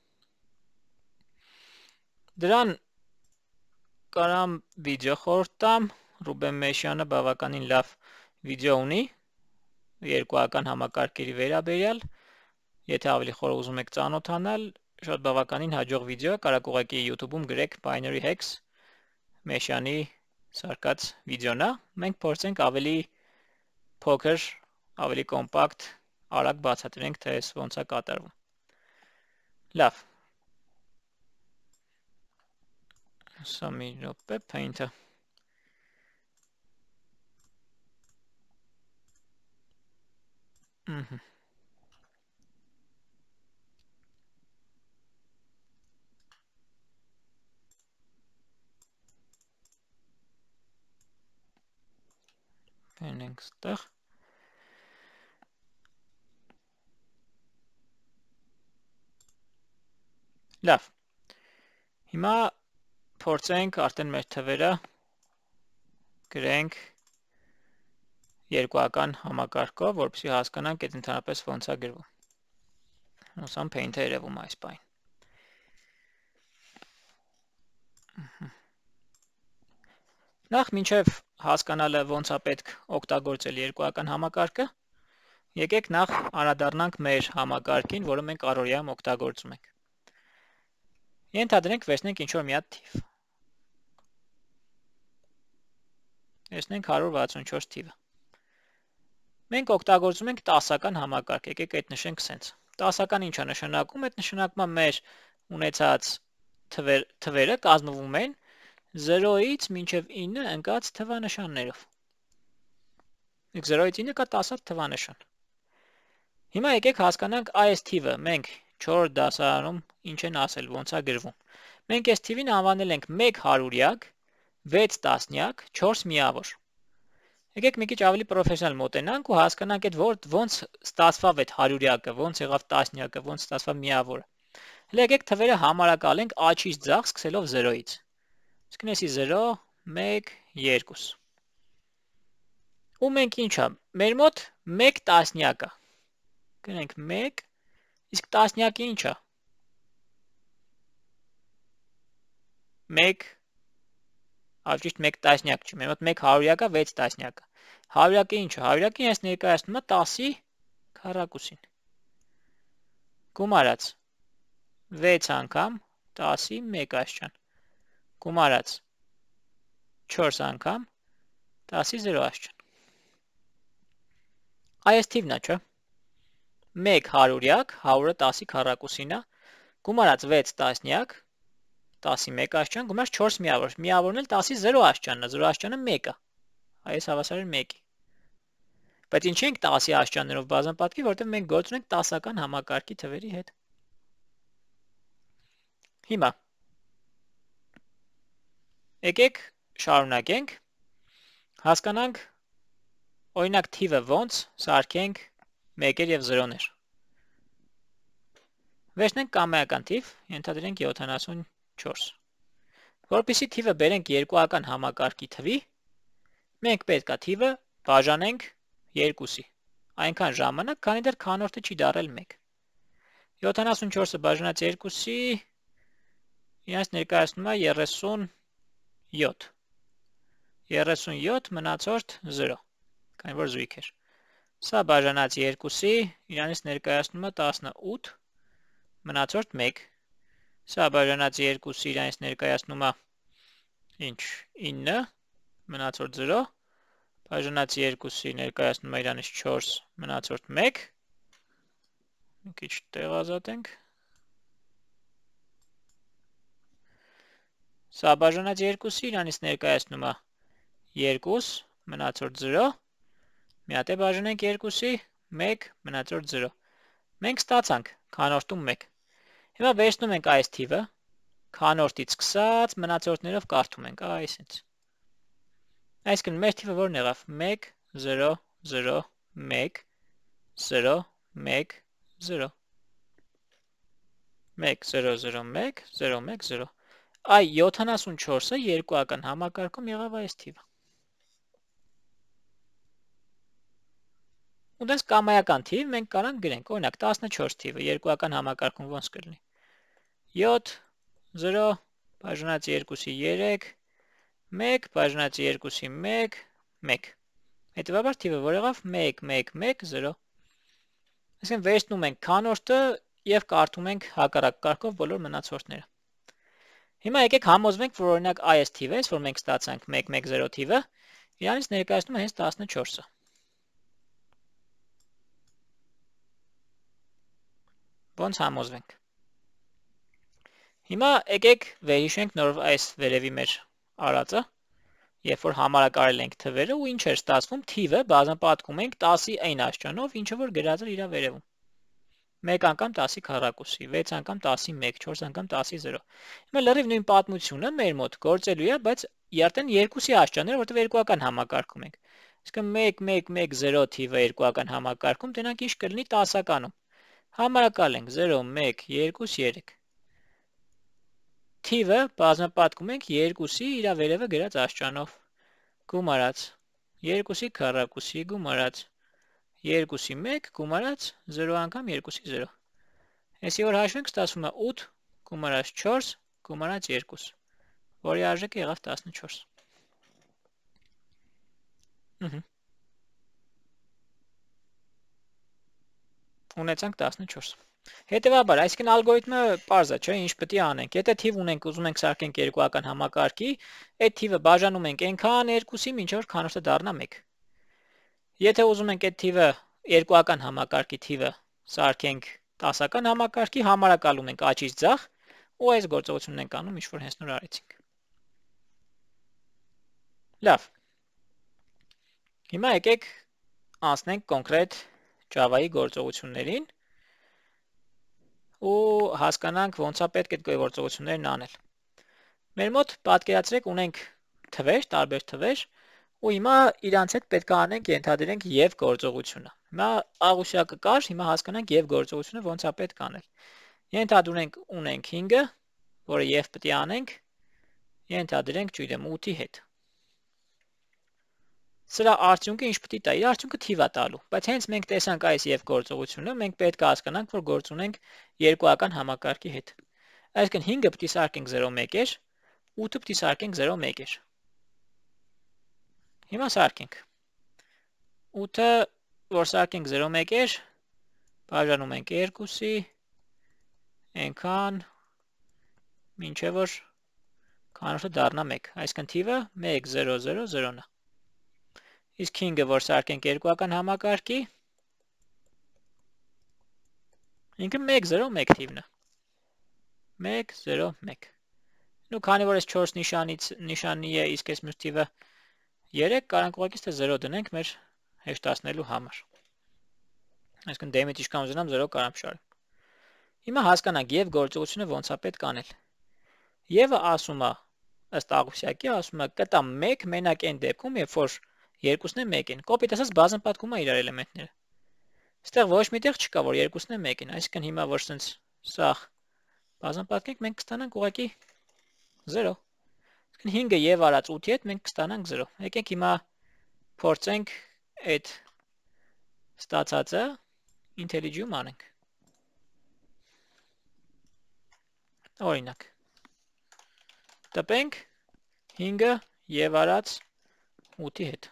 Դրան կարամ վիդեո խորհուրդ տամ, Ռուբեն Մեշյանը բավականին լավ վիդեո ունի, երկուական համակարգերի վերաբերյալ, եթե ավելի խոր ուզում եք ծանոթանալ, շատ բավականին հաջող վիդեո է, կարաք ուղղակի YouTube-ում գրեք Binary Hex Մեշյանի սարքած վիդեոն է, մենք փորձենք ավելի փոքր, ավելի կոմպակտ, արագ բացատրենք, թե այս ոնց է կատարվում։ Լավ։ Սա մի րոպե Paint-ը։ Ահա։ Բերենք ստեղ։ Լավ։ Հիմա փորձենք արդեն մեր թվերը գրենք երկուական համակարգով, որպեսզի հասկանանք այդ ընդհանրապես ոնց է գրվում։ Ուսամ Paint-ը երևում այս պայն։ Նախ մինչև հասկանալը ոնց է պետք օգտագործել երկուական համակարգը, եկեք նախ անդրադառնանք մեր համակարգին, որը մենք առօրյայում օգտագործում ենք։ Ենթադրենք վերցնենք ինչ-որ մի հատ թիվ։ Տեսնենք հարյուր վաթսուն չորս թիվը։ Մենք օգտագործում ենք տասական համակարգ, եկեք այդ նշենք սենց։ Տասական ինչ է նշանակում, այդ նշանակում է մեր ունեցած թվեր, թվերը կազմվում են զերոից մինչև ինը ընկած թվանշաններով։ զերոից ինը կա տասը թվանշան։ Հիմա եկեք հասկանանք այս թիվը մենք չորրորդ դասարանում ինչ են ասել, ոնց է գրվում։ Մենք այս թիվին անվանել ենք մեկ հարյուրյակ, վեց տասնյակ, չորս միավոր։ Եկեք մի քիչ ավելի պրոֆեսիոնալ մոտենանք ու հասկանանք այդ ոնց ստացվավ այդ հարյուրյակը, ոնց եղավ տասնյակը, ոնց ստացվավ միավորը։ Հələ եկեք թվերը համարակալենք աչից ձախ սկսելով զերոից։ Իսկ նեսի զերո, մեկ, երկու։ Ու մենք ինչ է, մեր մոտ մեկ տասնյակ է։ Գրենք մեկ, իսկ տասնյակը ինչ է։ մեկ, ճիշտ մեկ տասնյակ չի, մեր մոտ մեկ հարյուրյակ է, վեց տասնյակ է։ Հարյուրյակը ինչ է, հարյուրյակը ես ներկայացնում է տասի քառակուսին։ Գումարած վեց անգամ տասի մեկ աստիճան։ Գումարած չորս անգամ տասի զերո աստիճան։ Այս թիվն է, չէ։ մեկ հարյուրյակ, հարյուրը տասի քառակուսին է, գումարած վեց տասնյակ, տասի մեկ աստիճան, գումարած չորս միավոր, միավորն էլ տասի զերո աստիճանն է, զերո աստիճանը մեկ է, այս հավասար է մեկի։ Բայց ինչի ենք տասի աստիճաններով բազմապատկի, որտեղ մենք գործ ունենք տասական համակարգի թվերի հետ։ Հիմա եկեք շարունակենք, հասկանանք օրինակ թիվը ոնց սարքենք մեկեր և զրոներ։ Վերցնենք կամայական թիվ, ենթադրենք յոթանասունչորս։ Որպեսզի թիվը բերենք երկուական համակարգի թվի, մենք պետք է թիվը բաժանենք երկուսի, այնքան ժամանակ, քանի դեռ քանորդը չի դառել մեկ։ յոթանասունչորսը բաժանած երկուսի իրենց ներկայացնում է երեսունյոթ։ երեսունյոթ մնացորդ զրո, քանի որ զույգ էր։ Սա բաժանած երկուսի իրանից ներկայացնում է տասնութ մնացորդ մեկ։ Սա բաժանած երկուսի իրանից ներկայացնում է ինչ ինը մնացորդ զրո, բաժանած երկուսի ներկայացնում է իրանից չորս մնացորդ մեկ, մի քիչ տեղ ազատենք։ Սա բաժանած երկուսի իրանից ներկայացնում է երկու մնացորդ զրո, մի հատ է բաժանենք երկուսի, մեկ մնացորդ զրո։ Մենք ստացանք քանորդում մեկ։ Հիմա վերցնում ենք այս թիվը, քանորդից սկսած մնացորդներով կարդում ենք, այսինքն։ Այսինքն մեր թիվը որն եղավ, մեկ զրո զրո մեկ զրո մեկ զրո մեկ զրո զրո մեկ զրո մեկ զրո։ Այ յոթանասունչորսը երկուական համակարգում եղավ այս թիվը։ Ուտենց կամայական թիվ մենք կարանք գրենք, օրինակ տասնչորս թիվը երկուական համակարգում ոնց կլինի։ յոթ զրո բաժանած երկուսի երեք, մեկ բաժանած երկուսի մեկ, մեկ։ Հետևաբար թիվը որ եղավ մեկ մեկ մեկ զրո։ Այսինքն վերցնում ենք քանորդը և կարդում ենք հակառակ կարգով բոլոր մնացորդները։ Հիմա եկեք համոզվենք, որ օրինակ այս թիվը, որ մենք ստացանք մեկ մեկ զրո թիվը, իրանից ներկայացնում է հենց տասնչորսը։ Ոնց համոզվենք։ Հիմա եկեք վերհիշենք նորով այս վերևի մեր արածը, երբ որ համարակարել ենք թվերը ու ինչ էր ստացվում, թիվը բազմապատկում ենք տասի n աստիճանով, ինչը որ գրած էր իր վերևում։ մեկ անգամ տասի քառակուսի, վեց անգամ տասի մեկ, չորս անգամ տասի զրո։ Հիմա լրիվ նույն պատմությունը մեր մոտ գործելու է, բայց արդեն երկուսի աստիճանները, որտեղ երկուական համակարգում ենք։ Այսինքն մեկ մեկ մեկ զրո թիվը երկուական համակարգում տենանք ինչ կլինի տասականում։ Համարակալենք զրո մեկ երկու երեք։ Թիվը բազմապատկում ենք երկուսի իր վերևը գրած աստիճանով։ Գումարած երկուսի քառակուսի գումարած երկուսի մեկ գումարած զրո անգամ երկուսի զրո։ Այսի որ հաշվենք ստացվում է ութ գումարած չորս գումարած երկու, որի արժեքը եղավ տասնչորս։ Ունեցանք տասնչորս։ Հետևաբար, այսինքն ալգորիթմը պարզ է, չէ՞, ինչ պետք է անենք։ Եթե թիվ ունենք, ուզում ենք սարքենք երկուական համակարգի, այդ թիվը բաժանում ենք այնքան երկուսի, մինչև որ քանորդը դառնա մեկ։ Եթե ուզում ենք այդ թիվը երկուական համակարգի թիվը սարքենք տասական համակարգի, համարակալում ենք աճից ձախ ու այս գործողությունն ենք անում, ինչ որ հենց նոր արեցինք։ Լավ։ Հիմա եկեք անցնենք կոնկրետ Java-ի գործողություններին ու հասկանանք ոնց է պետք այդ գործողություններն անել։ Մեր մոտ պատկերացրեք ունենք թվեր, տարբեր թվեր ու հիմա իրանց հետ պետք է անենք ենթադրենք եւ գործողությունը։ Հիմա աղյուսակը կար, հիմա հասկանանք եւ գործողությունը ոնց է պետք անել։ Ենթադրենք ունենք հինգը, որը եւ պետք է անենք, ենթադրենք չգիտեմ ութի հետ։ Սրա արդյունքը ինչ պետք է տա, իր արդյունքը թիվ է տալու, բայց հենց մենք տեսանք այս եւ գործողությունը, մենք պետք է հասկանանք, որ գործ ունենք երկուական համակարգի հետ։ Այսինքն հինգը պետք է սարքենք զրո մեկեր, ութը պետք է սարքենք զրո մեկեր։ Հիմա սարքենք։ ութը որ սարքենք զրո մեկեր, բաժանում ենք երկուսի, այնքան մինչև որ քանորդը դառնա մեկ, այսինքն թիվը մեկ զրո զրո զրոն է։ Իսկ հինգը որ սարքենք երկուական համակարգի, ինքը մեկ զրո մեկ թիվն է։ մեկ զրո մեկ։ Ու քանի որ այս չորս նիշանից նիշանի է, իսկ այս մյուս թիվը երեք, կարանք ուղղակի ստե զրո դնենք մեր հեշտացնելու համար։ Այսինքն d-ից ինչքան ուզենամ զրո կարամ շարեմ։ Հիմա հասկանանք եւ գործողությունը ոնց է պետք անել։ Եվը ասում է, ըստ աղյուսակի ասում է կտա մեկ մենակ այն դեպքում, երբ որ երկուսն է մեկ են։ Կոպիտ ասած բազմապատկում է իրար էլեմենտները։ Այստեղ ոչ միտեղ չկա, որ երկուսն է մեկ են, այսինքն հիմա որ սենց սաղ բազմապատկենք, մենք կստանանք ուղղակի զրո։ Այսինքն հինգը եւ արած ութի հետ մենք կստանանք զրո։ Եկենք հիմա փորձենք այդ ստացածը IntelliJ-ում անենք։ Օրինակ տպենք հինգը եւ արած ութի հետ։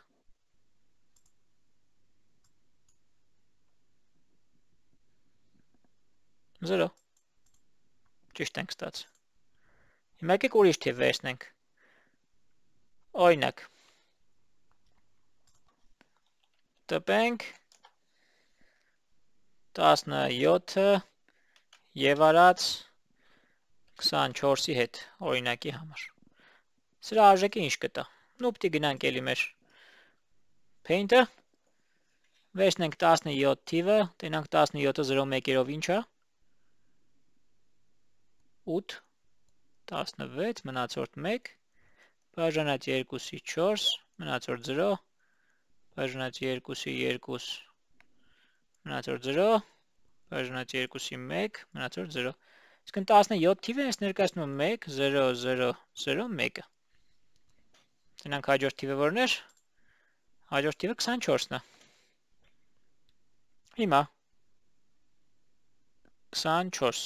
Զրո։ Ճիշտ ենք ստացել։ Հիմա եկեք ուրիշ թիվ վերցնենք։ Օրինակ տպենք տասնյոթը եւ արած քսանչորսի հետ օրինակի համար։ Սրա արժեքը ինչ կտա։ Նու պիտի գնանք էլի մեր Paint-ը, վերցնենք տասնյոթ թիվը, տենանք տասնյոթը զրո մեկերով ինչ է։ ութ, տասնվեց, մնացորդ մեկ, բաժանած երկուսի չորս, մնացորդ զրո, բաժանած երկուսի երկու, մնացորդ զրո, բաժանած երկուսի մեկ, մնացորդ զրո։ Այսինքն տասնյոթ թիվը ես ներկայացնում եմ մեկ, զրո, զրո, զրո, մեկը։ Տենանք հաջորդ թիվը որն էր։ Հաջորդ թիվը քսանչորսն է։ Հիմա քսանչորս։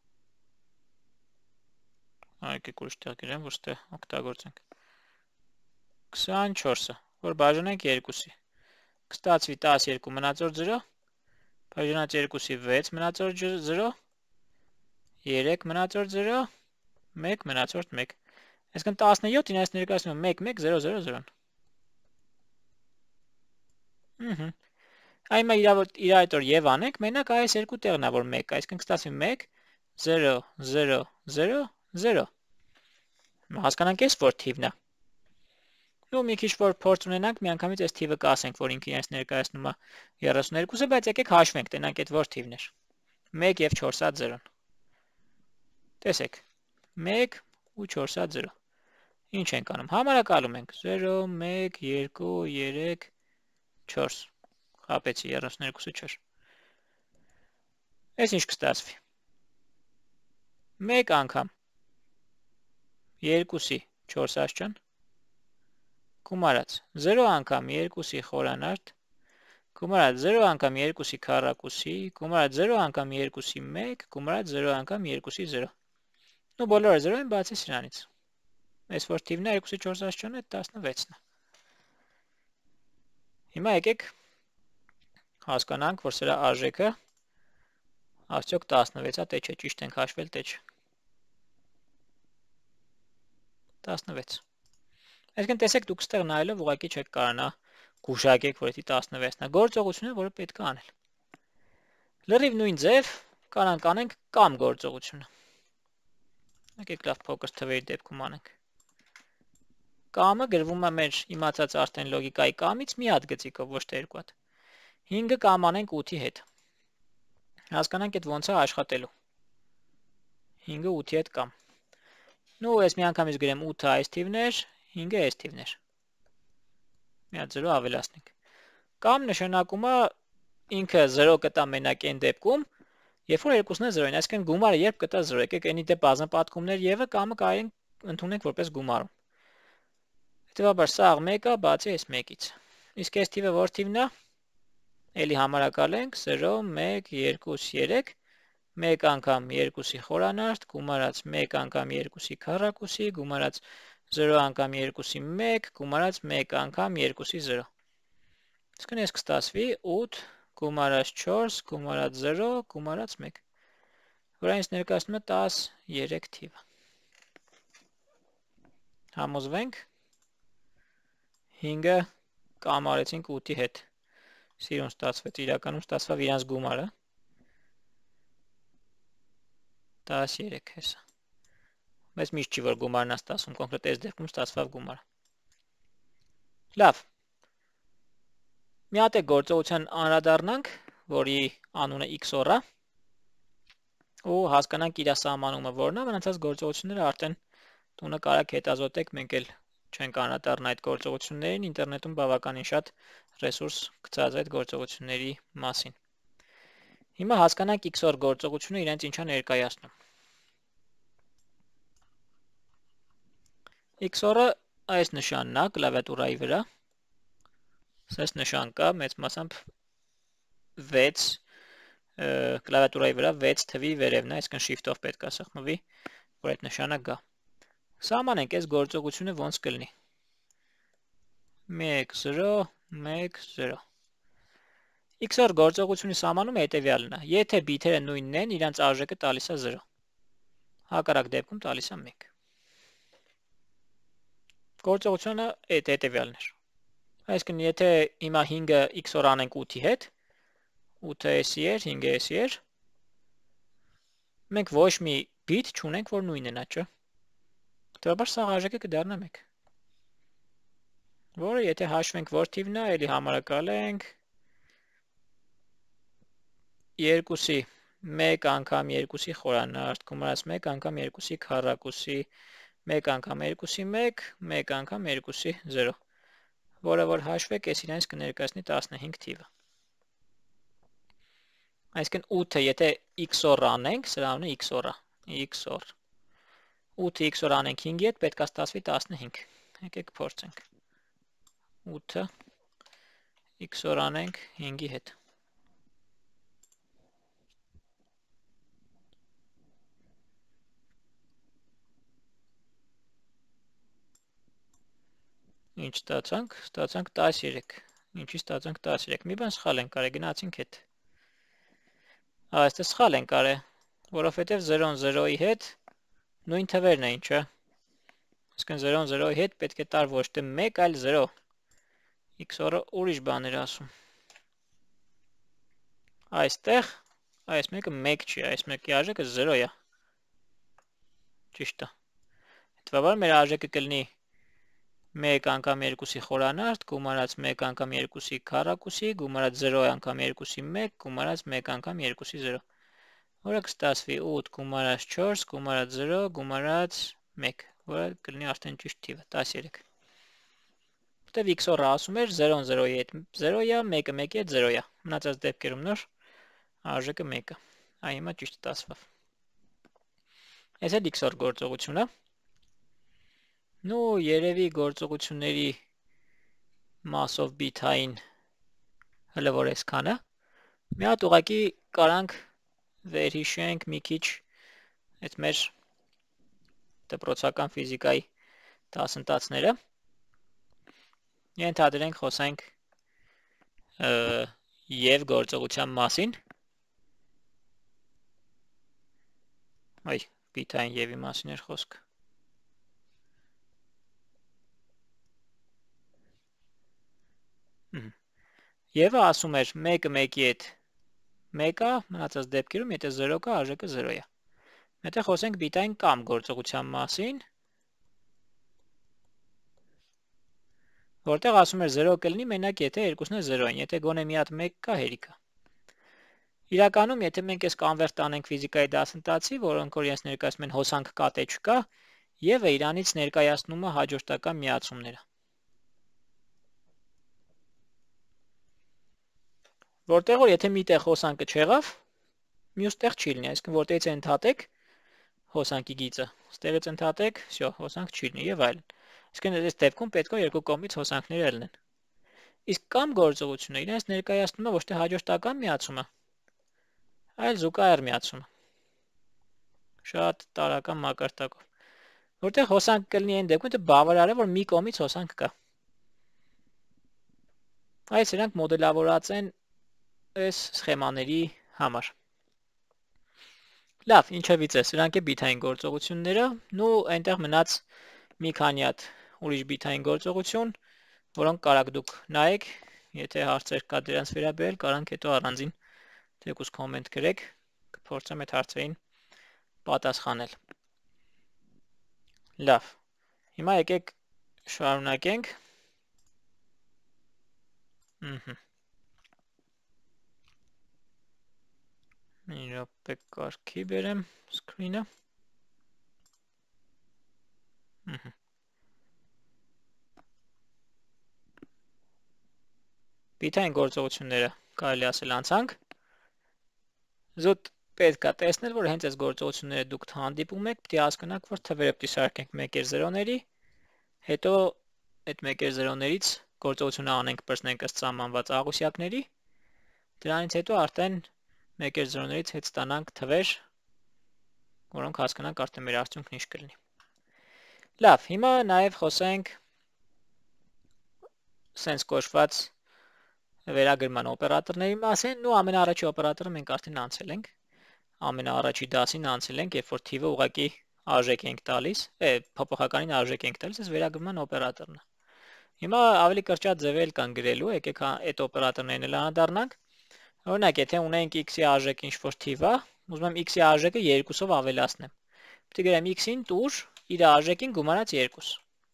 Եկեք ուրիշ տեղ գրեմ, որ ստե օգտագործենք։ քսանչորսը, որ բաժանենք երկուսի։ Կստացվի տասներկու մնացորդ զրո, բաժանած երկուսի վեց մնացորդ զրո, երեք մնացորդ զրո, մեկ մնացորդ մեկ։ Այսինքն տասնյոթին այս ներկայացնում եմ մեկ, մեկ, զրո, զրո, զրո։ Ահա։ Այմա իր այդ որ եւ անենք, մենակ այս երկու տեղն է որ մեկ, այսինքն կստացվի մեկ, զրո, զրո, զրո, զրո։ Հասկանանք էս որ թիվն է։ Ու մի քիչ որ փորձ ունենանք, միանգամից այս թիվը կասենք, որ ինքը իրենց ներկայացնում է երեսուններկուսը, բայց եկեք հաշվենք, տենանք այդ որ թիվն էր։ մեկ եւ չորս հատ զրոն։ Տեսեք, մեկ ու չորս հատ զրո։ Ինչ ենք անում, համարակալում ենք, զրո, մեկ, երկու, երեք, չորս, խապեցի, երեսուններկուսը չէր։ Այս ինչ կստացվի, մեկ անգամ, երկուսի չորս աշճան, գումարած, զրո անգամ երկուսի խորանարդ, գումարած զրո անգամ երկուսի քառակուսի, գումարած զրո անգամ երկուսի մեկ, գումարած զրո անգամ երկուսի զրո։ Ու բոլորը զրո են բացի սրանից։ Այս որ թիվն է երկուսի չորս աշճանը տասնվեցն է։ Հիմա եկեք հասկանանք, որ սրա արժեքը արդյոք տասնվեց է, թե չէ, ճիշտ ենք հաշվել, թե չէ։ տասնվեց։ Այսինքն տեսեք դուք ստեղ նայելով ուղղակի չեք կարողանա գուշակեք, որ դա տասնվեցն է։ Գործողությունը, որը պետք է անել։ Լրիվ նույն ձև կարանք անենք կամ գործողությունը։ Եկեք լավ փոքր թվերի դեպքում անենք։ Կամը գրվում է մեր իմացած արդեն լոգիկայի կամից մի հատ գծիկով, ոչ թե երկու հատ։ հինգը կամ անենք ութի հետ։ Հասկանանք այդ ոնց է աշխատելու։ հինգը ութի հետ կամ։ Նու ես միանգամից գրեմ ութը այս թիվն էր, հինգը այս թիվն էր։ Մի հատ զրո ավելացնենք։ Կամ նշանակում է ինքը զրո կտա մենակ այն դեպքում, երբ որ երկուսն է զրո են, այսինքն գումարը երբ կտա զրո, եկեք այնի դեպ բազմապատկումներ եւը կամը կարող ենք ընդունենք որպես գումարում։ Հետևաբար սաղ մեկը բացի այս մեկից։ Իսկ այս թիվը որ թիվն է։ Էլի համարակալենք զրո, մեկ, երկու, երեք, մեկ անգամ երկուսի խորանարդ, գումարած մեկ անգամ երկուսի քառակուսի, գումարած զրո անգամ երկուսի մեկ, գումարած մեկ անգամ երկուսի զրո։ Այսինքն այս կստացվի ութ, գումարած չորս, գումարած զրո, գումարած մեկ, որ այնց ներկայացնում է տասներեք թիվը։ Համոզվենք, հինգը կամ արեցինք ութի հետ, սիրուն ստացվեց, իրականում ստացվավ իրանց գումարը, տասներեք հեսա, մեզ միշտ չի, որ գումարն է ստասում, կոնկրետ այս դեպքում ստացվավ գումարը։ Լավ, Մի հատ է գործողության անդրադառնանք, որի անունը X O R-ը, ու հասկանանք իր սահմանումը որն է, մնացած գործողությունները արդեն տունը կարաք հետազոտեք, մենք էլ չենք անդրադառնա այդ գործողություններին, ինտերնետում բավականին շատ ռեսուրս գծած այդ գործողությունների մասին։ Հիմա հասկանանք X O R գործողությունը իրենց ինչա ներկայացնում։ X O R-ը այս նշանն է կլավիատուրայի վրա։ Այս նշան կա, մեծ մասամբ վեց կլավիատուրայի վրա վեց թվի վերևն է, այսինքն shift-ով պետք է սեղմվի, որ այդ նշանը գա։ Սահմանենք այս գործողությունը ոնց կլինի։ մեկ զրո մեկ զրո X O R գործողությունի սահմանումը հետևյալն է։ Եթե բիթերը նույնն են, իրանց արժեքը տալիս է զրո։ Հակառակ դեպքում տալիս է մեկ։ Գործողությունը այդ հետևյալն էր։ Այսինքն եթե հիմա հինգը X O R անենք ութի հետ, ութը էսի էր, հինգը էսի էր, մենք ոչ մի բիթ չունենք, որ նույնն է, չէ՞։ Հետևաբար սա արժեքը կդառնա մեկ։ Որը եթե հաշվենք որ թիվն է, էլի համարակալենք երկուսի մեկ անգամ երկուսի խորանարդ գումարած մեկ անգամ երկուսի քառակուսի մեկ անգամ երկուսի մեկ, մեկ անգամ երկուսի զրո, որը որ հաշվեք, այս իրենց կներկայացնի տասնհինգ թիվը։ Այսինքն ութը եթե X O R անենք, սրա անունը X O R-ը, X O R։ ութը X O R անենք հինգի հետ, պետք է ստացվի տասնհինգ։ Եկեք փորձենք։ ութը X O R անենք հինգի հետ։ Ինչ ստացանք, ստացանք տասներեք, ինչի ստացանք տասներեք, մի բան սխալ ենք արել, գնացինք հետ։ Այստեղ սխալ ենք արել, որովհետև զրոն զրոյի հետ նույն թվերն էին, չէ։ Այսինքն զրոն զրոյի հետ պետք է տար ոչ թե մեկ, այլ զրո։ X O R-ը ուրիշ բան էր ասում։ Այստեղ այս մեկը մեկ չի, այս մեկի արժեքը զրո է։ Ճիշտ է։ Հետևաբար մեր արժեքը կլինի մեկ անգամ երկուսի խորանարդ գումարած մեկ անգամ երկուսի քառակուսի գումարած զրո անգամ երկուսի մեկ գումարած մեկ անգամ երկուսի զրո, որը կստացվի ութ գումարած չորս գումարած զրո գումարած մեկ, որը կլինի արդեն ճիշտ թիվը տասներեք։ Որտեվ X O R-ը ասում էր զրոն զրոյի հետ զրո է, մեկը մեկի հետ զրո է, մնացած դեպքերում նոր արժեքը մեկը։ Այ հիմա ճիշտ ստացվավ։ Այս է X O R գործողությունը։ Նու երևի գործողությունների մասով բիթային հələ որ այսքանը։ Մի հատ ուղղակի կարանք վերհիշենք մի քիչ այդ մեր դպրոցական ֆիզիկայի դասընթացները։ Ենթադրենք խոսենք եւ գործողության մասին։ Այ բիթային եւի մասին էր խոսքը։ Եվը ասում էր մեկը մեկի հետ մեկ է, մնացած դեպքերում եթե զրո կա, արժեքը զրո է։ Եթե խոսենք բիթային կամ գործողության մասին, որտեղ ասում էր զրո կլինի մենակ եթե երկուսն էլ զրո են, եթե գոնե մի հատ մեկ կա, հերիք է։ Իրականում, եթե մենք այս կանվերտ անենք ֆիզիկայի դասընթացի, որոնք որ իրենց ներկայացնում են հոսանք կա թե չկա, եւը իրանից ներկայացնում է հաջորդական միացումները։ Որտեղ որ եթե միտեղ հոսանքը չեղավ, մյուս տեղ չի լինի, այսինքն որտեղից է ընդհատեք հոսանքի գիծը, ստեղից ընդհատեք, всё, հոսանք չի լինի եւ այլն։ Այսինքն այս դեպքում պետք է երկու կողմից հոսանքները լինեն։ Իսկ կամ գործողությունը իրենց ներկայացնում է ոչ թե հաջորդական միացումը, այլ զուգահեռ միացումը։ Շատ տարրական մակարդակով։ Որտեղ հոսանք կլինի այն դեպքում, թե բավարար է որ մի կողմից հոսանք կա։ Այս իրանք մոդելավորած են այս սխեմաների համար։ Լավ, ինչևիցե, սրանք է բիթային գործողությունները, նու այնտեղ մնաց մի քանի հատ ուրիշ բիթային գործողություն, որոնք կարաք դուք նայեք, եթե հարցեր կա դրանց վերաբերյալ, կարանք հետո առանձին թեկուզ կոմենտ գրեք, կփորձեմ այդ հարցերին պատասխանել։ Լավ, հիմա եկեք շարունակենք։ Ըհը Մի րոպե կարգի բերեմ screen-ը։ Բիթային գործողությունները կարելի ասել անցանք։ Զուտ պետք է տեսնել, որ հենց այս գործողությունները դուք հանդիպում եք, պետք է հասկանաք, որ թվերը պետք է շարքենք մեկ զրոների, հետո այդ մեկ զրոներից գործողությունը անենք բրցնենք ըստ սահմանված աղյուսակների, դրանից հետո արդեն մեկ զրոներից հետ ստանանք թվեր, որոնք հասկանանք արդեն մեր արդյունքն ինչ կլինի։ Լավ, հիմա նաև խոսենք սենց կոչված վերագրման օպերատորների մասին, ու ամենաառաջի օպերատորը մենք արդեն անցել ենք, ամենաառաջի դասին անցել ենք, երբ որ թիվը ուղղակի արժեք ենք տալիս, է, փոփոխականին արժեք ենք տալիս, այս վերագրման օպերատորն է։ Հիմա ավելի կրճատ ձևեր կան գրելու, եկեք այդ օպերատորներն էլ անդառնանք։ Օրինակ, եթե ունենք x-ի արժեքը ինչ-որ թիվ է, ուզում եմ x-ի արժեքը երկուսով ավելացնեմ։ Պետք է գրեմ x-ին տուր իր արժեքին գումարած երկու։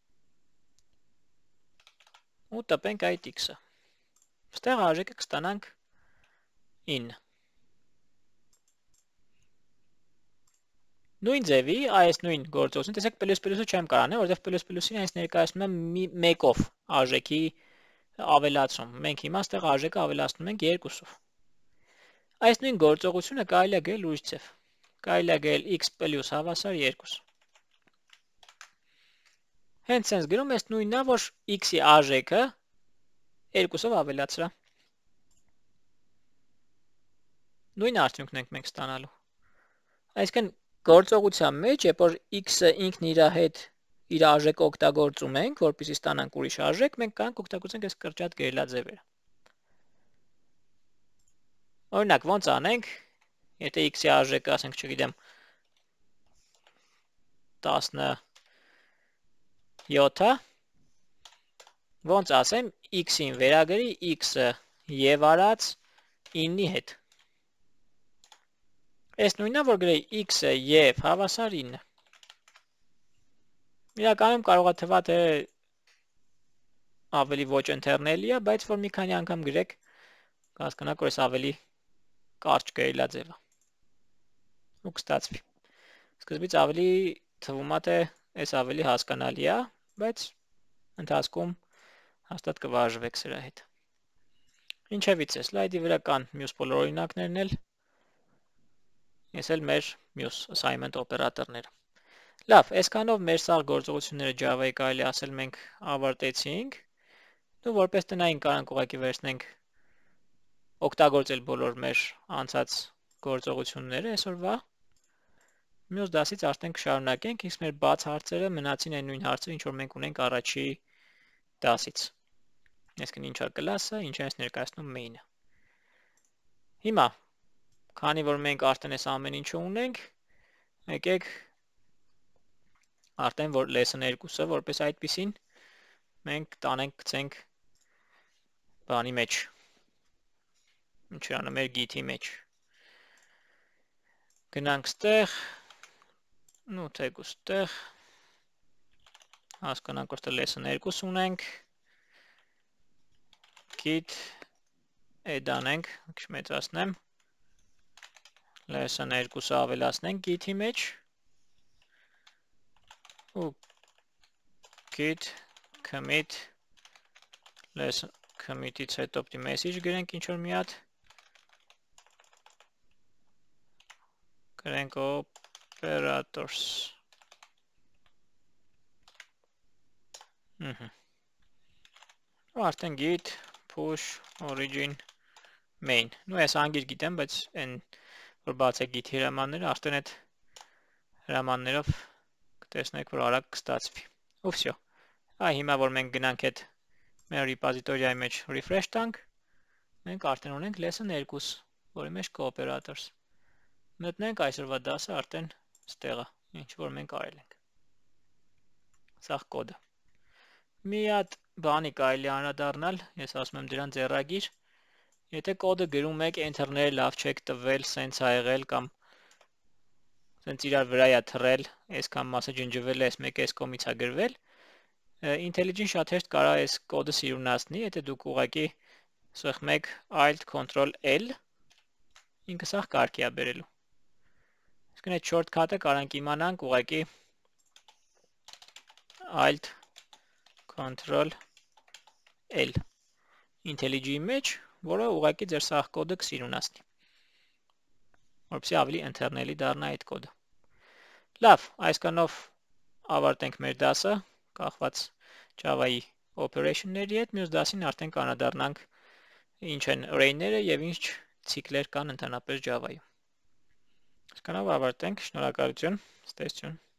Ու տպենք այդ x-ը։ Այստեղ արժեքը կստանանք ինը։ Նույն ձևի, այս նույն գործողությունը, տեսեք պլյուս պլյուսը չեմ կարող անել, որովհետև պլյուս պլյուսին այս ներկայացնում եմ մեկով արժեքի ավելացում։ Մենք հիմա այստեղ արժեքը ավելացնում ենք երկուսով։ Այս նույն գործողությունը կարելի է գրել ուրիշ ձև։ Կարելի է գրել x պլյուս հավասար երկու։ Հենց sense գրում ես նույնն է, որ x-ի արժեքը երկուսով ավելացրա։ Նույն արդյունքն ենք մենք ստանալու։ Այսինքն գործողության մեջ, երբ որ x-ը ինքն իր հետ իր արժեքը օգտագործում ենք, որպեսզի ստանանք ուրիշ արժեք, մենք կարող օգտագործենք այս կրճատ գրելաձևերը։ Օրինակ, ոնց անենք, եթե x-ի արժեքը, ասենք, չգիտեմ, տասնյոթ է, ոնց ասեմ, x-ին վերագրի x-ը եւ արած ինի հետ։ Այս նույնն է, որ գրեի x-ը եւ հավասար ինը։ Իրականում կարող է թվա թե ավելի ոչ ընթեռնելի է, բայց որ մի քանի անգամ գրեք, կհասկանաք, որ այս ավելի կարճ գրելաձև է։ Ու կստացվի։ Սկզբից ավելի թվում է թե այս ավելի հասկանալի է, բայց ընթացքում հաստատ կվարժվեք սրա հետ։ Ինչևից է, սլայդի վրա կան մյուս բոլոր օրինակներն էլ, ես էլ մեր մյուս assignment օպերատորները։ Լավ, այսքանով մեր սաղ գործողությունները Java-ի կարելի ասել մենք ավարտեցինք, ու որպես տնային կարանք ուղղակի վերցնենք օգտագործել բոլոր մեր անցած գործողությունները այսօրվա։ Մյուս դասից արդեն կշարունակենք, իսկ մեր բաց հարցերը մնացին այն նույն հարցերը, ինչ որ մենք ունենք առաջի դասից։ Այսինքն ինչա կլասը, ինչ է ներկայացնում main-ը։ Հիմա, քանի որ մենք արդեն այս ամեն ինչը ունենք, եկեք արդեն որ lesson երկուսը, որպես այդպիսին մենք տանենք գցենք բանի մեջ։ Ինչ անը մեր git-ի մեջ։ Գնանք ստեղ, նու թեգ ուստեղ, հասկանանք որ lesson երկուս ունենք, git add անենք, քիչ մեծացնեմ, lesson երկուսը ավելացնենք git-ի մեջ, ու git commit lesson commit-ից հետո պիտի message գրենք ինչ որ մի հատ, գրենք operators, ու արդեն git push origin main, նու ես անգիր գիտեմ, բայց են որ բացեք git հրամանները, արդեն այդ հրամաններով կտեսնեք, որ արագ կստացվի։ Ու վсё։ Այ հիմա որ մենք գնանք այդ մեր ռեպոզիտորիայի մեջ refresh տանք, մենք արդեն ունենք lesson երկու, որի մեջ կա operators։ Մտնենք այսօրվա դասը արդեն ստեղ է, ինչ որ մենք արել ենք։ Սաղ կոդը։ Մի հատ բանի կարելի անդրադառնալ, ես ասում եմ դրան ձեռագիր։ Եթե կոդը գրում եք, enter-ները լավ չեք տվել, սենց ա եղել կամ սենց իրար վրա է թռել, այսքան մասը ջնջվել է, այս մեկը այս կողմից է գրվել, IntelliJ-ն շատ հեշտ կարող է այս կոդը սիրունացնի, եթե դուք ուղղակի սեղմեք Alt Control L, ինքը սա կարգի է բերելու։ Իսկ այդ shortcut-ը կարանք իմանանք ուղղակի Alt Control L IntelliJ-ի մեջ, որը ուղղակի ձեր սաղ կոդը կսիրունացնի, որպեսզի ավելի ընթերնելի դառնա այդ կոդը։ Լավ, այսքանով ավարտենք մեր դասը, կախված Java-ի operation-ների հետ, մյուս դասին արդեն կանադառնանք ինչ են array-ները եւ ինչ ցիկլեր կան ընդհանրապես Java-ում։ Այսքանով ավարտենք, շնորհակալություն, ստեսություն։